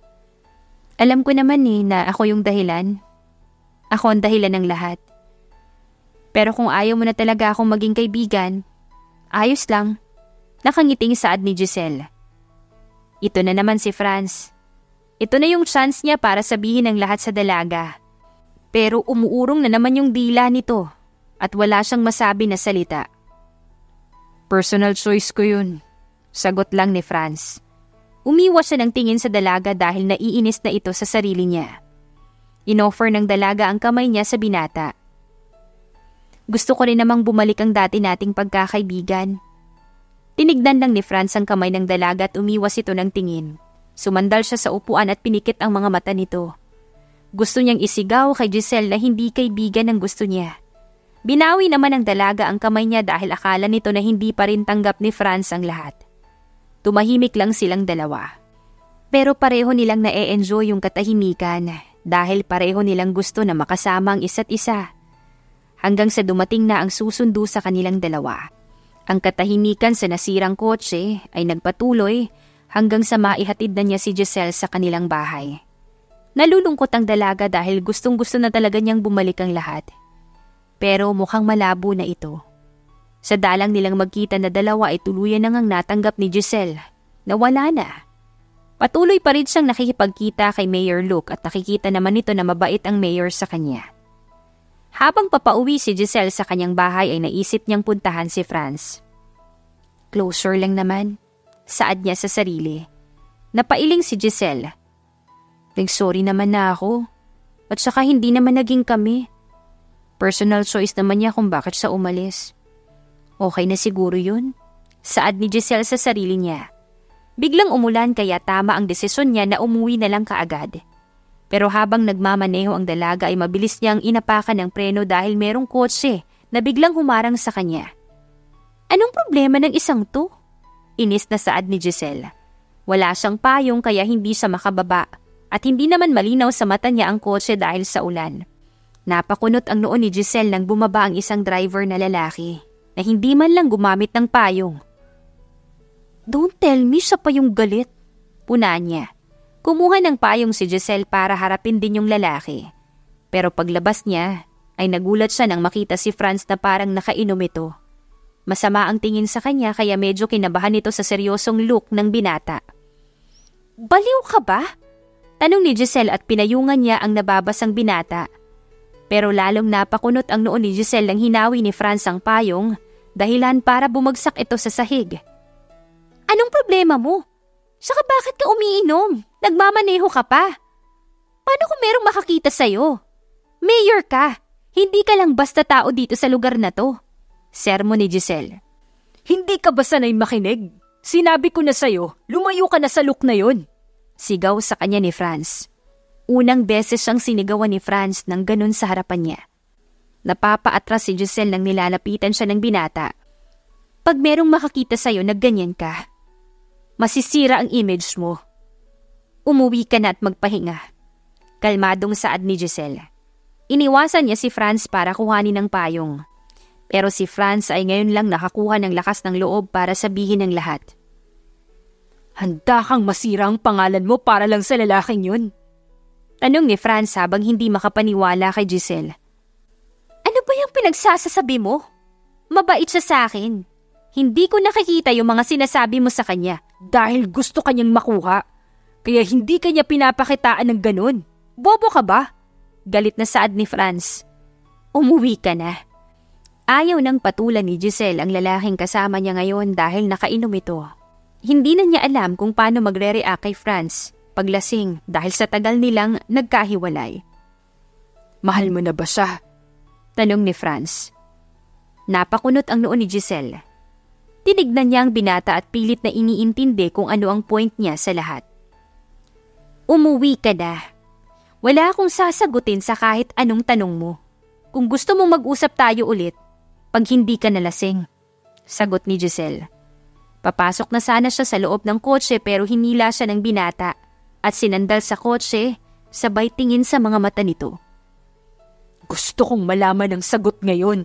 Alam ko naman na ako yung dahilan. Ako ang dahilan ng lahat. Pero kung ayaw mo na talaga akong maging kaibigan, ayos lang. Nakangiting saad ni Giselle. Ito na naman si Franz. Ito na yung chance niya para sabihin ang lahat sa dalaga. Pero umuurong na naman yung dila nito at wala siyang masabi na salita. Personal choice ko yun, sagot lang ni Franz. Umiwas siya ng tingin sa dalaga dahil naiinis na ito sa sarili niya. Inoffer ng dalaga ang kamay niya sa binata. Gusto ko rin namang bumalik ang dati nating pagkakaibigan. Tinignan lang ni Franz ang kamay ng dalaga at umiwas ito ng tingin. Sumandal siya sa upuan at pinikit ang mga mata nito. Gusto niyang isigaw kay Giselle na hindi kaibigan ang gusto niya. Binawi naman ng dalaga ang kamay niya dahil akala nito na hindi pa rin tanggap ni Franz ang lahat. Tumahimik lang silang dalawa. Pero pareho nilang na-e-enjoy yung katahimikan dahil pareho nilang gusto na makasama ang isa't isa. Hanggang sa dumating na ang susundo sa kanilang dalawa. Ang katahimikan sa nasirang kotse ay nagpatuloy hanggang sa maihatid na niya si Giselle sa kanilang bahay. Nalulungkot ang dalaga dahil gustong-gusto na talaga niyang bumalik ang lahat. Pero mukhang malabo na ito. Sa dalang nilang magkita na dalawa ay tuluyan nang natanggap ni Giselle na wala na. Patuloy pa rin siyang nakikipagkita kay Mayor Luke at nakikita naman nito na mabait ang mayor sa kanya. Habang papauwi si Giselle sa kanyang bahay ay naisip niyang puntahan si Franz. Closer lang naman, saad niya sa sarili. Napailing si Giselle. Nag-sorry naman na ako. At saka hindi naman naging kami. Personal choice naman niya kung bakit siya umalis. Okay na siguro yun, saad ni Giselle sa sarili niya. Biglang umulan kaya tama ang desisyon niya na umuwi na lang kaagad. Pero habang nagmamaneho ang dalaga ay mabilis niyang inapakan ng preno dahil merong kotse na biglang humarang sa kanya. Anong problema ng isang to? Inis na saad ni Giselle. Wala siyang payong kaya hindi siya makababa at hindi naman malinaw sa mata niya ang kotse dahil sa ulan. Napakunot ang noo ni Giselle nang bumaba ang isang driver na lalaki na hindi man lang gumamit ng payong. Don't tell me siya pa yung galit, puna niya. Kumuha ng payong si Giselle para harapin din yung lalaki. Pero paglabas niya, ay nagulat siya nang makita si Franz na parang nakainom ito. Masama ang tingin sa kanya kaya medyo kinabahan ito sa seryosong look ng binata. Baliw ka ba? Tanong ni Giselle at pinayungan niya ang nababasang binata. Pero lalong napakunot ang noo ni Giselle nang hinawi ni Franz ang payong, dahilan para bumagsak ito sa sahig. Anong problema mo? Saka bakit ka umiinom? Nagmamaneho ka pa. Paano kung merong makakita sa'yo? Mayor ka. Hindi ka lang basta tao dito sa lugar na to. Sermon ni Giselle. Hindi ka ba sanay makinig? Sinabi ko na sa'yo, lumayo ka na sa look na yon. Sigaw sa kanya ni Franz. Unang beses siyang sinigawan ni Franz nang ganun sa harapan niya. Napapaatras si Giselle nang nilalapitan siya ng binata. Pag merong makakita sa'yo na ganyan ka, masisira ang image mo. Umuwi ka na at magpahinga. Kalmadong saad ni Giselle. Iniwasan niya si Franz para kuhanin ng payong. Pero si Franz ay ngayon lang nakakuha ng lakas ng loob para sabihin ng lahat. Handa kang masira ang pangalan mo para lang sa lalaking yun? Tanong ni Franz habang hindi makapaniwala kay Giselle. Ano ba yung pinagsasasabi mo? Mabait siya sa akin. Hindi ko nakikita yung mga sinasabi mo sa kanya. Dahil gusto kanyang makuha. Kaya hindi kanya pinapakitaan ng ganun. Bobo ka ba? Galit na saad ni Franz. Umuwi ka na. Ayaw nang patulan ni Giselle ang lalaking kasama niya ngayon dahil nakainom ito. Hindi na niya alam kung paano magre-react kay Franz paglasing dahil sa tagal nilang nagkahiwalay. Mahal mo na ba siya? Tanong ni Franz. Napakunot ang noo ni Giselle. Tinignan niya ang binata at pilit na iniintindi kung ano ang point niya sa lahat. Umuwi ka na. Wala akong sasagutin sa kahit anong tanong mo. Kung gusto mong mag-usap tayo ulit, pag hindi ka nalasing. Sagot ni Giselle. Papasok na sana siya sa loob ng kotse pero hinila siya ng binata at sinandal sa kotse sabay tingin sa mga mata nito. Gusto kong malaman ang sagot ngayon.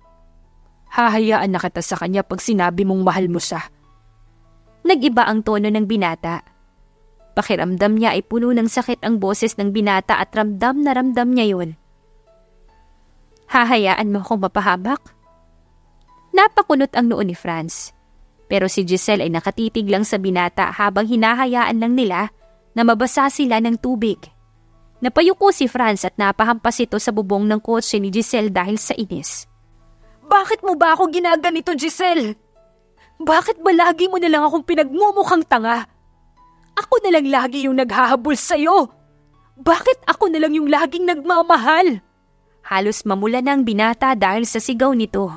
Hahayaan na kita sa kanya pag sinabi mong mahal mo siya. Nag-iba ang tono ng binata. Pakiramdam niya ay puno ng sakit ang boses ng binata at ramdam na ramdam niya yun. Hahayaan mo akong mapahabak? Napakunot ang noo ni Franz. Pero si Giselle ay nakatitig lang sa binata habang hinahayaan lang nila na mabasa sila ng tubig. Napayuko si Franz at napahampas ito sa bubong ng kotse ni Giselle dahil sa inis. Bakit mo ba ako ginaganito, Giselle? Bakit ba lagi mo na lang akong pinagmumukhang tanga? Ako na lang lagi yung naghahabol sa'yo. Bakit ako na lang yung laging nagmamahal? Halos mamula na ang binata dahil sa sigaw nito.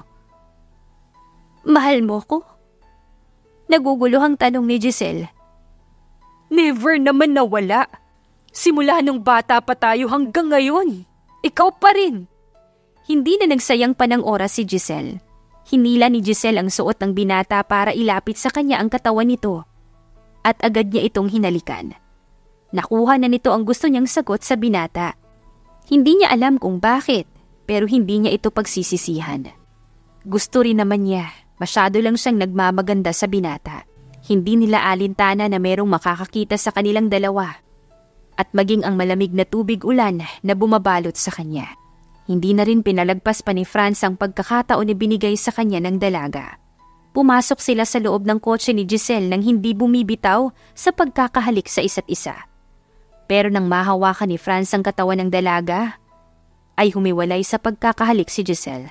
Mahal mo ko? Naguguluhang tanong ni Giselle. Never naman nawala. Simula nung bata pa tayo hanggang ngayon. Ikaw pa rin. Hindi na nagsayang pa ng oras si Giselle. Hinila ni Giselle ang suot ng binata para ilapit sa kanya ang katawan nito. At agad niya itong hinalikan. Nakuha na nito ang gusto niyang sagot sa binata. Hindi niya alam kung bakit, pero hindi niya ito pagsisisihan. Gusto rin naman niya, masyado lang siyang nagmamaganda sa binata. Hindi nila alintana na merong makakakita sa kanilang dalawa. At maging ang malamig na tubig ulan na bumabalot sa kanya. Hindi na rin pinalagpas pa ni Franz ang pagkakataon na binigay sa kanya ng dalaga. Pumasok sila sa loob ng kotse ni Giselle nang hindi bumibitaw sa pagkakahalik sa isa't isa. Pero nang mahawakan ni Franz ang katawan ng dalaga, ay humiwalay sa pagkakahalik si Giselle.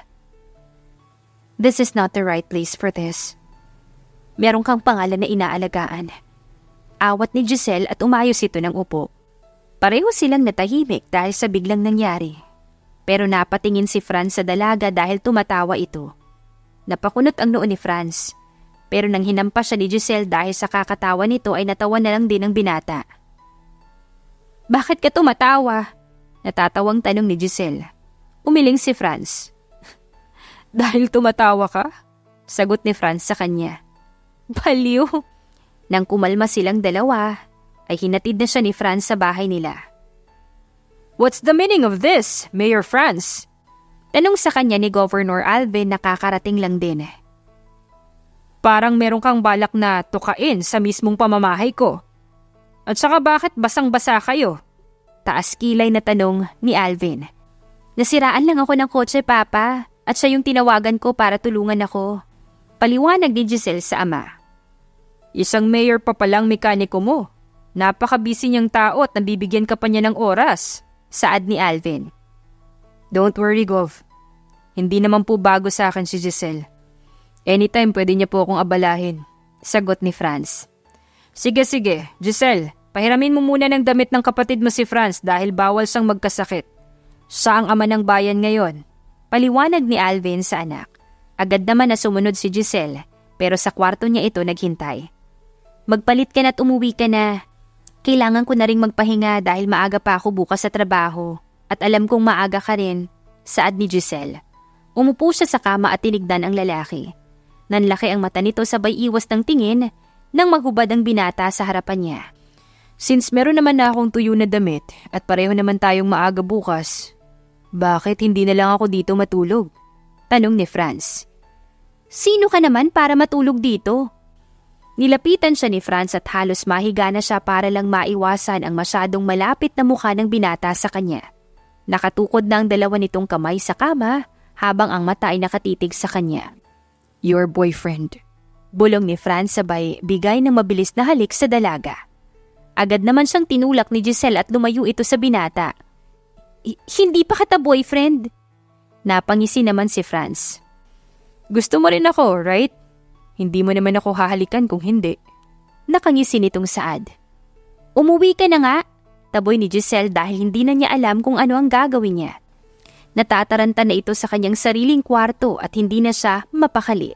This is not the right place for this. Meron kang pangalan na inaalagaan. Awat ni Giselle at umayos ito ng upo. Pareho silang natahimik dahil sa biglang nangyari. Pero napatingin si Franz sa dalaga dahil tumatawa ito. Napakunot ang noo ni Franz. Pero nang hinampas siya ni Giselle dahil sa kakatawa nito ay natawa na lang din ang binata. Bakit ka tumatawa? Natatawang tanong ni Giselle. Umiling si Franz. Dahil tumatawa ka? Sagot ni Franz sa kanya. Baliw. Nang kumalma silang dalawa, ay hinatid na siya ni Franz sa bahay nila. What's the meaning of this, Mayor Franz? Tanong sa kanya ni Governor Alvin na kakarating lang din. Parang meron kang balak na tukain sa mismong pamamahay ko. At saka bakit basang-basa kayo? Taas kilay na tanong ni Alvin. Nasiraan lang ako ng kotse, Papa, at siya yung tinawagan ko para tulungan ako. Paliwanag ni Giselle sa ama. Isang mayor pa palang mekaniko mo. Napaka-busy niyang tao at nabibigyan ka pa niya ng oras. Saad ni Alvin. Don't worry, Gov. Hindi naman po bago sa akin si Giselle. Anytime pwede niya po akong abalahin. Sagot ni Franz. Sige, Giselle, pahiramin mo muna ng damit ng kapatid mo si Franz dahil bawal siyang magkasakit. Siya ang ama ng bayan ngayon. Paliwanag ni Alvin sa anak. Agad naman na sumunod si Giselle, pero sa kwarto niya ito naghintay. Magpalit ka na at umuwi ka na. Kailangan ko na ring magpahinga dahil maaga pa ako bukas sa trabaho. At alam kong maaga ka rin. saad ni Giselle. Umupo siya sa kama at tinignan ang lalaki. Nanlaki ang mata nito sabay iwas ng tingin nang maghubad ang binata sa harapan niya. Since meron naman na akong tuyo na damit at pareho naman tayong maaga bukas, bakit hindi na lang ako dito matulog? Tanong ni Franz. Sino ka naman para matulog dito? Nilapitan siya ni Franz at halos mahiga na siya para lang maiwasan ang masyadong malapit na mukha ng binata sa kanya. Nakatukod na ang dalawa nitong kamay sa kama habang ang mata ay nakatitig sa kanya. Your boyfriend. Bulong ni Franz sabay bigay ng mabilis na halik sa dalaga. Agad naman siyang tinulak ni Giselle at lumayo ito sa binata. Hindi pa kita boyfriend? Napangisi naman si Franz. Gusto mo rin ako, right? Hindi mo naman ako hahalikan kung hindi. Nakangisi nitong saad. Umuwi ka na nga, taboy ni Giselle dahil hindi na niya alam kung ano ang gagawin niya. Natataranta na ito sa kanyang sariling kwarto at hindi na siya mapakali.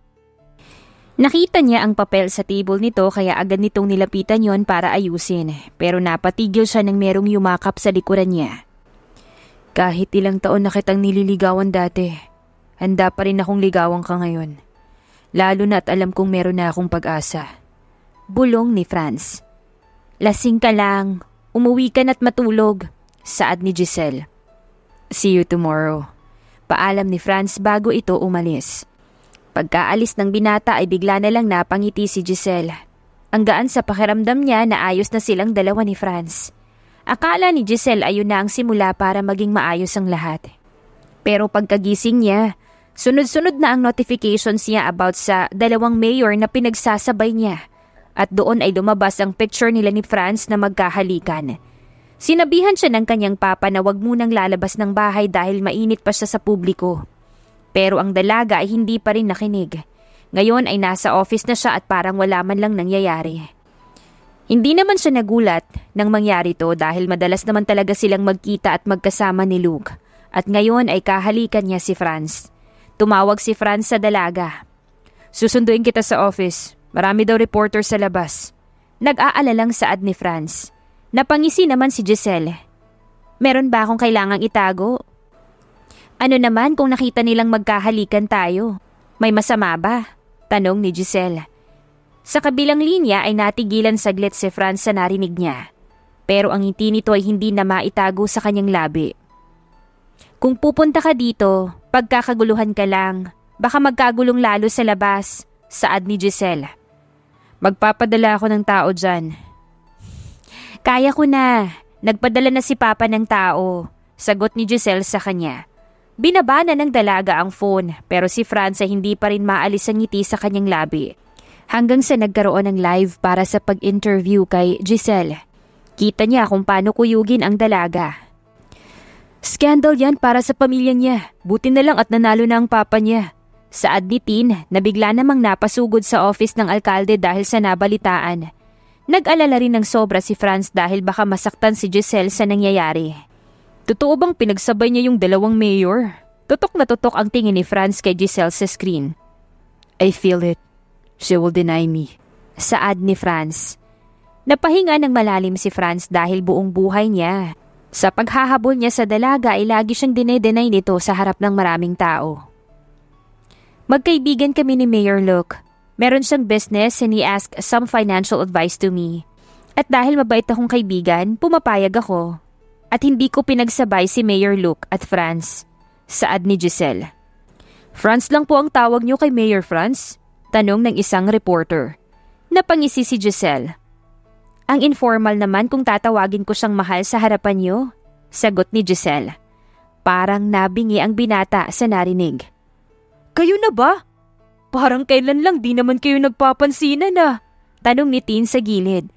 Nakita niya ang papel sa table nito kaya agad nitong nilapitan yon para ayusin pero napatigil siya nang merong yumakap sa likuran niya. Kahit ilang taon na kitang nililigawan dati, handa pa rin akong ligawan ka ngayon. Lalo na at alam kong meron na akong pag-asa. Bulong ni Franz. Lasing ka lang, umuwi ka na't matulog, saad ni Giselle. See you tomorrow. Paalam ni Franz bago ito umalis. Pagkaalis ng binata ay bigla na lang napangiti si Giselle. Ang gaan sa pakiramdam niya na ayos na silang dalawa ni Franz. Akala ni Giselle ayun na ang simula para maging maayos ang lahat. Pero pagkagising niya, sunod-sunod na ang notifications niya about sa dalawang mayor na pinagsasabay niya. At doon ay lumabas ang picture nila ni Franz na magkahalikan. Sinabihan siya ng kanyang papa na wag munang lalabas ng bahay dahil mainit pa siya sa publiko. Pero ang dalaga ay hindi pa rin nakinig. Ngayon ay nasa office na siya at parang wala man lang nangyayari. Hindi naman siya nagulat nang mangyari to dahil madalas naman talaga silang magkita at magkasama ni Luke. At ngayon ay kahalikan niya si Franz. Tumawag si Franz sa dalaga. Susunduin kita sa office. Marami daw reporter sa labas. Nag-aalalang saad ni Franz. Napangisi naman si Giselle. Meron ba akong kailangang itago? Ano naman kung nakita nilang magkahalikan tayo? May masama ba? Tanong ni Giselle. Sa kabilang linya ay natigilan saglit si Franz sa narinig niya. Pero ang ngiti nito ay hindi na maitago sa kanyang labi. Kung pupunta ka dito, pagkakaguluhan ka lang. Baka magkagulong lalo sa labas, saad ni Giselle. Magpapadala ako ng tao dyan. Kaya ko na. Nagpadala na si Papa ng tao, sagot ni Giselle sa kanya. Binaba na ng dalaga ang phone pero si Franz ay hindi pa rin maalis ang ngiti sa kanyang labi. Hanggang sa nagkaroon ng live para sa pag-interview kay Giselle. Kita niya kung paano kuyugin ang dalaga. Scandal yan para sa pamilya niya. Buti na lang at nanalo na ang papa niya. Saad ni Tin na bigla namang napasugod sa office ng alkalde dahil sa nabalitaan. Nag-alala rin ng sobra si Franz dahil baka masaktan si Giselle sa nangyayari. Totoo bang pinagsabay niya yung dalawang mayor? Tutok na tutok ang tingin ni Franz kay Giselle sa screen. I feel it. She will deny me. Saad ni Franz. Napahinga ng malalim si Franz dahil buong buhay niya. Sa paghahabol niya sa dalaga ay lagi siyang dinedenay nito sa harap ng maraming tao. Magkaibigan kami ni Mayor Luke. Meron siyang business and he asked some financial advice to me. At dahil mabait akong kaibigan, pumapayag ako. At hindi ko pinagsabay si Mayor Luke at Franz. Saad ni Giselle. Franz lang po ang tawag niyo kay Mayor Franz? Tanong ng isang reporter. Napangisi si Giselle. Ang informal naman kung tatawagin ko siyang mahal sa harapan niyo, sagot ni Giselle. Parang nabingi ang binata sa narinig. Kayo na ba? Parang kailan lang di naman kayo nagpapansinan na. Tanong ni Tin sa gilid.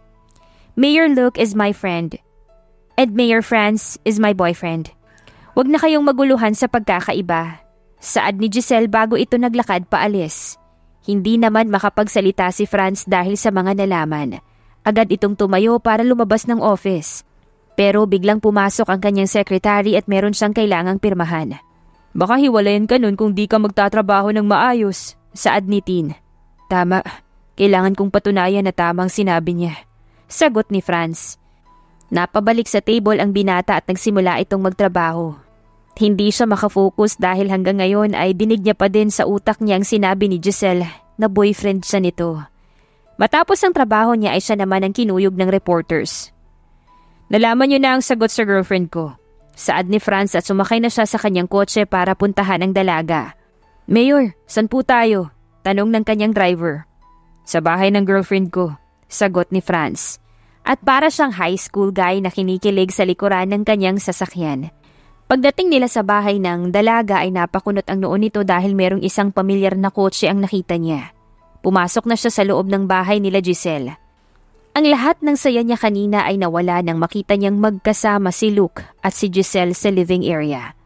Mayor Luke is my friend. And Mayor Franz is my boyfriend. Huwag na kayong maguluhan sa pagkakaiba. Saad ni Giselle bago ito naglakad paalis. Hindi naman makapagsalita si Franz dahil sa mga nalaman. Agad itong tumayo para lumabas ng office. Pero biglang pumasok ang kanyang secretary at meron siyang kailangang pirmahan. Baka hiwalayan ka nun kung di ka magtatrabaho ng maayos, saad ni Tin. Tama, kailangan kong patunayan na tamang sinabi niya. Sagot ni Franz. Napabalik sa table ang binata at nagsimula itong magtrabaho. Hindi siya makafocus dahil hanggang ngayon ay dinig niya pa din sa utak niya ang sinabi ni Giselle na boyfriend siya nito. Matapos ang trabaho niya ay siya naman ang kinuyog ng reporters. Nalaman niyo na ang sagot sa girlfriend ko. Saad ni Franz at sumakay na siya sa kanyang kotse para puntahan ang dalaga. Mayor, saan po tayo? Tanong ng kanyang driver. Sa bahay ng girlfriend ko, sagot ni Franz. At para siyang high school guy na kinikilig sa likuran ng kanyang sasakyan. Pagdating nila sa bahay ng dalaga ay napakunot ang noon nito dahil merong isang pamilyar na kotse ang nakita niya. Pumasok na siya sa loob ng bahay nila Giselle. Ang lahat ng saya niya kanina ay nawala nang makita niyang magkasama si Luke at si Giselle sa living area.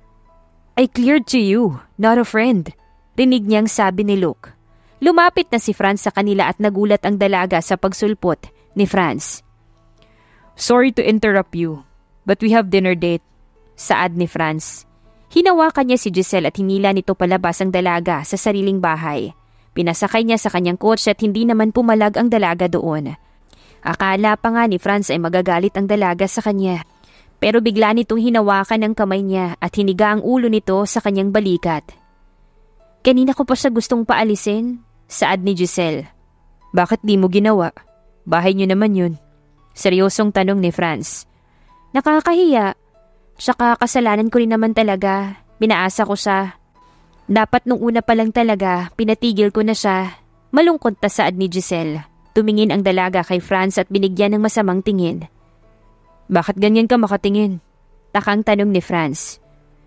I cleared to you, not a friend, rinig niyang sabi ni Luke. Lumapit na si Franz sa kanila at nagulat ang dalaga sa pagsulpot ni Franz. Sorry to interrupt you, but we have dinner date, saad ni Franz. Hinawakan niya si Giselle at hinila nito palabas ang dalaga sa sariling bahay. Pinasakay niya sa kanyang kotse at hindi naman pumalag ang dalaga doon. Akala pa nga ni Franz ay magagalit ang dalaga sa kanya. Pero bigla nitong hinawakan ang kamay niya at hiniga ang ulo nito sa kanyang balikat. Kanina ko pa siya gustong paalisin, saad ni Giselle. Bakit di mo ginawa? Bahay niyo naman yun. Seryosong tanong ni Franz. Nakakahiya. Tsaka kasalanan ko rin naman talaga. Binaasa ko siya. Dapat nung una pa lang talaga, pinatigil ko na siya. Malungkot na saad ni Giselle. Tumingin ang dalaga kay Franz at binigyan ng masamang tingin. Bakit ganyan ka makatingin? Takang tanong ni Franz.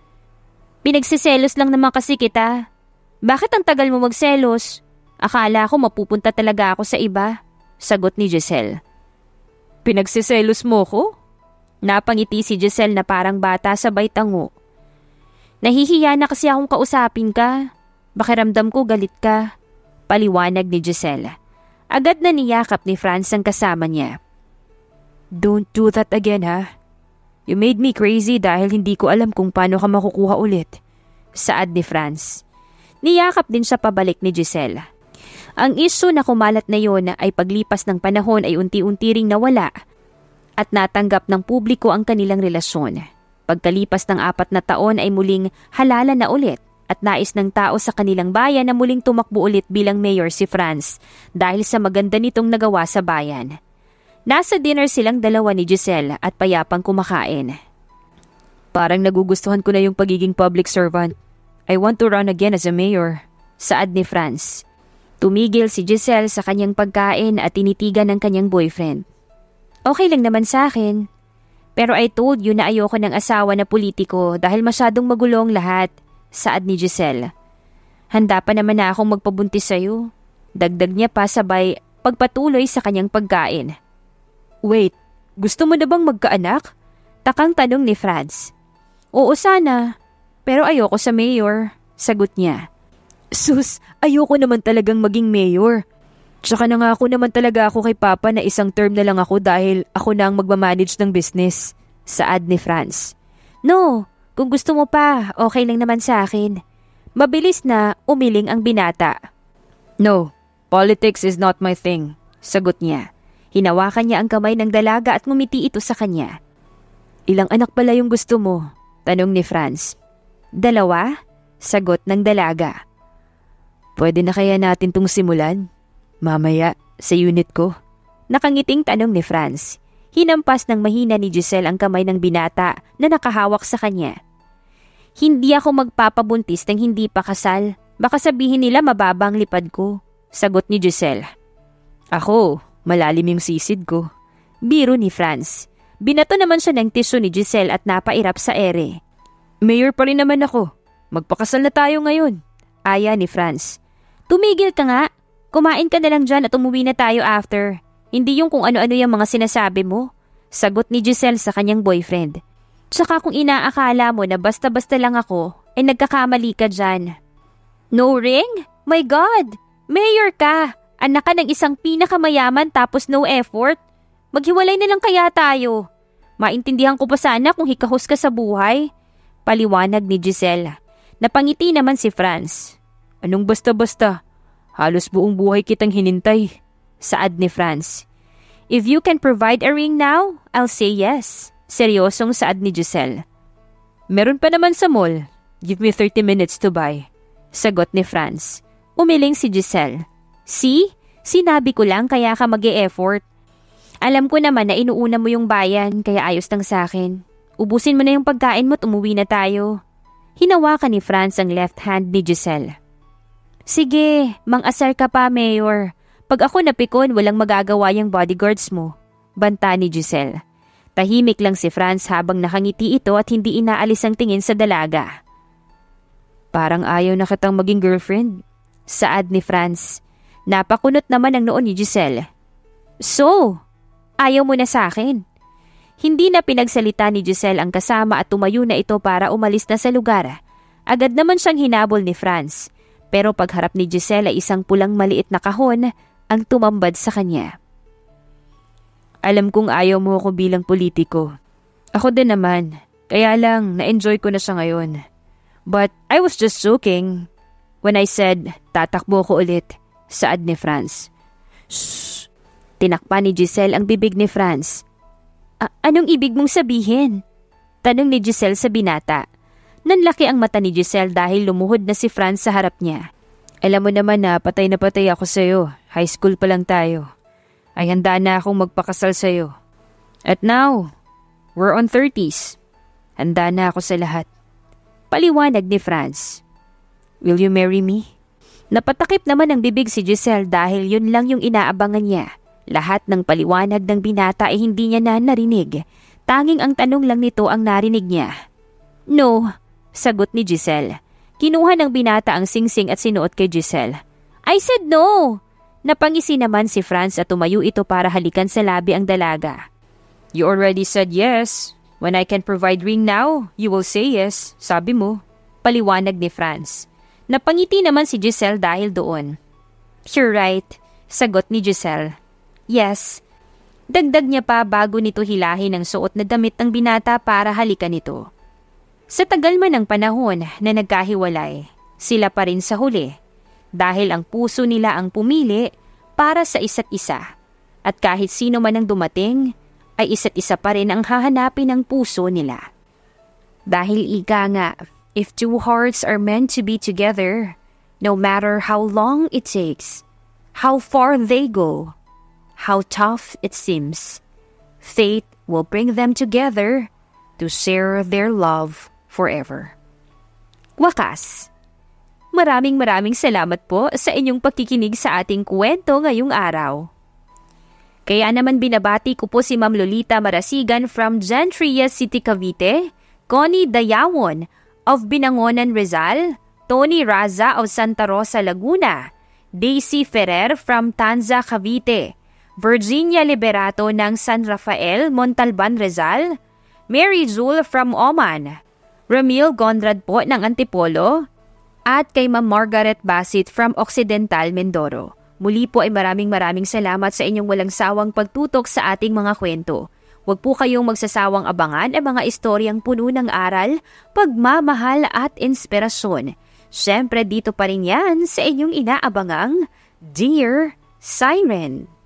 Pinagsiselos lang naman kasi kita. Bakit ang tagal mo magselos? Akala ko mapupunta talaga ako sa iba, sagot ni Giselle. Pinagsiselos mo ko? Napangiti si Giselle na parang bata sabay tango. Nahihiya na kasi akong kausapin ka. Pakiramdam ko galit ka. Paliwanag ni Giselle. Agad na niyakap ni Franz ang kasama niya. Don't do that again, ha? You made me crazy dahil hindi ko alam kung paano ka makukuha ulit. Saad ni Franz. Niyakap din siya pabalik ni Giselle. Ang issue na kumalat na yon ay paglipas ng panahon ay unti-unti ring nawala at natanggap ng publiko ang kanilang relasyon. Pagkalipas ng 4 na taon ay muling halala na ulit at nais ng tao sa kanilang bayan na muling tumakbo ulit bilang mayor si Franz dahil sa maganda nitong nagawa sa bayan. Nasa dinner silang dalawa ni Giselle at payapang kumakain. Parang nagugustuhan ko na yung pagiging public servant. I want to run again as a mayor, saad ni Franz. Tumigil si Giselle sa kanyang pagkain at tinitigan ng kanyang boyfriend. Okay lang naman sa akin. Pero I told you na ayoko ng asawa na politiko dahil masyadong magulong lahat, saad ni Giselle. Handa pa naman na akong magpabuntis sa'yo. Dagdag niya pa sabay pagpatuloy sa kanyang pagkain. Wait, gusto mo na bang magkaanak? Takang tanong ni Franz. Oo sana, pero ayoko sa mayor, sagot niya. Sus, ayoko naman talagang maging mayor. Tsaka nangako naman talaga ako kay Papa na isang term na lang ako dahil ako na ang magmamanage ng business, saad ni Franz. No, kung gusto mo pa, okay lang naman sa akin. Mabilis na umiling ang binata. No, politics is not my thing, sagot niya. Hinawakan niya ang kamay ng dalaga at ngumiti ito sa kanya. Ilang anak pala yung gusto mo? Tanong ni Franz. 2, sagot ng dalaga. Pwede na kaya natin tong simulan? Mamaya, sa unit ko. Nakangiting tanong ni Franz. Hinampas ng mahina ni Giselle ang kamay ng binata na nakahawak sa kanya. Hindi ako magpapabuntis ng hindi pa kasal. Baka sabihin nila mababa ang lipad ko, sagot ni Giselle. Ako, malalim yung sisid ko. Biro ni Franz. Binato naman siya ng tisyo ni Giselle at napairap sa ere. Mayor pa rin naman ako. Magpakasal na tayo ngayon, aya ni Franz. Tumigil ka nga. Kumain ka na lang dyan at umuwi na tayo after. Hindi yung kung ano-ano yung mga sinasabi mo, sagot ni Giselle sa kanyang boyfriend. Tsaka kung inaakala mo na basta-basta lang ako, ay nagkakamali ka dyan. No ring? My God! Mayor ka! Anak ka ng isang pinakamayaman tapos no effort? Maghiwalay na lang kaya tayo. Maintindihan ko pa sana kung hikahos ka sa buhay. Paliwanag ni Giselle. Napangiti naman si Franz. Anong basta-basta? Halos buong buhay kitang hinintay, saad ni Franz. If you can provide a ring now, I'll say yes, seryosong saad ni Giselle. Meron pa naman sa mall. Give me 30 minutes to buy. Sagot ni Franz. Umiling si Giselle. See? Sinabi ko lang kaya ka mag-e-effort. Alam ko naman na inuuna mo yung bayan kaya ayos lang sa akin. Ubusin mo na yung pagkain mo at umuwi na tayo. Hinawakan ni Franz ang left hand ni Giselle. Sige, mang-asar ka pa, Mayor. Pag ako napikon, walang magagawa yung bodyguards mo. Banta ni Giselle. Tahimik lang si Franz habang nakangiti ito at hindi inaalis ang tingin sa dalaga. Parang ayaw na kitang maging girlfriend. Saad ni Franz. Napakunot naman ang noon ni Giselle. So, ayaw mo na sa akin? Hindi na pinagsalita ni Giselle ang kasama at tumayo na ito para umalis na sa lugar. Agad naman siyang hinabol ni Franz. Pero pagharap ni Giselle ay isang pulang maliit na kahon ang tumambad sa kanya. Alam kong ayaw mo ako bilang politiko. Ako din naman. Kaya lang, na-enjoy ko na siya ngayon. But I was just joking when I said, tatakbo ko ulit. Saad ni Franz. Shh! Tinakpan ni Giselle ang bibig ni Franz. Anong ibig mong sabihin? Tanong ni Giselle sa binata. Nanlaki ang mata ni Giselle dahil lumuhod na si Franz sa harap niya. Alam mo naman na patay ako sa'yo. High school pa lang tayo. Ay handa na akong magpakasal sa'yo. At now, we're on 30s. Handa na ako sa lahat. Paliwanag ni Franz. Will you marry me? Napatakip naman ang bibig si Giselle dahil yun lang yung inaabangan niya. Lahat ng paliwanag ng binata ay hindi niya na narinig. Tanging ang tanong lang nito ang narinig niya. No, sagot ni Giselle. Kinuha ng binata ang singsing at sinuot kay Giselle. I said no! Napangisi naman si Franz at tumayo ito para halikan sa labi ang dalaga. You already said yes. When I can provide ring now, you will say yes, sabi mo. Paliwanag ni Franz. Napangiti naman si Giselle dahil doon. You're right, sagot ni Giselle. Yes. Dagdag niya pa bago nito hilahin ang suot na damit ng binata para halikan ito. Sa tagal man ng panahon na nagkahiwalay, sila pa rin sa huli. Dahil ang puso nila ang pumili para sa isa't isa. At kahit sino man ang dumating, ay isa't isa pa rin ang hahanapin ng puso nila. Dahil ika nga, if two hearts are meant to be together, no matter how long it takes, how far they go, how tough it seems, fate will bring them together to share their love forever. Wakas. Maraming salamat po sa inyong pakikinig sa ating kwento ngayong araw. Kaya naman binabati ko po si Ma'am Lolita Marasigan from Gentria City, Cavite, Connie Dayawon of Binangonan, Rizal, Tony Raza of Santa Rosa, Laguna, Daisy Ferrer from Tanza, Cavite, Virginia Liberato ng San Rafael, Montalban, Rizal, Mary Jewel from Oman, Ramil Gondrad po ng Antipolo, at kay Ma'am Margaret Basit from Occidental, Mindoro. Muli po ay maraming salamat sa inyong walang sawang pagtutok sa ating mga kwento. Huwag po kayong magsasawang abangan ang mga istoryang puno ng aral, pagmamahal at inspirasyon. Siyempre dito pa rin yan sa inyong inaabangang Dear Siren.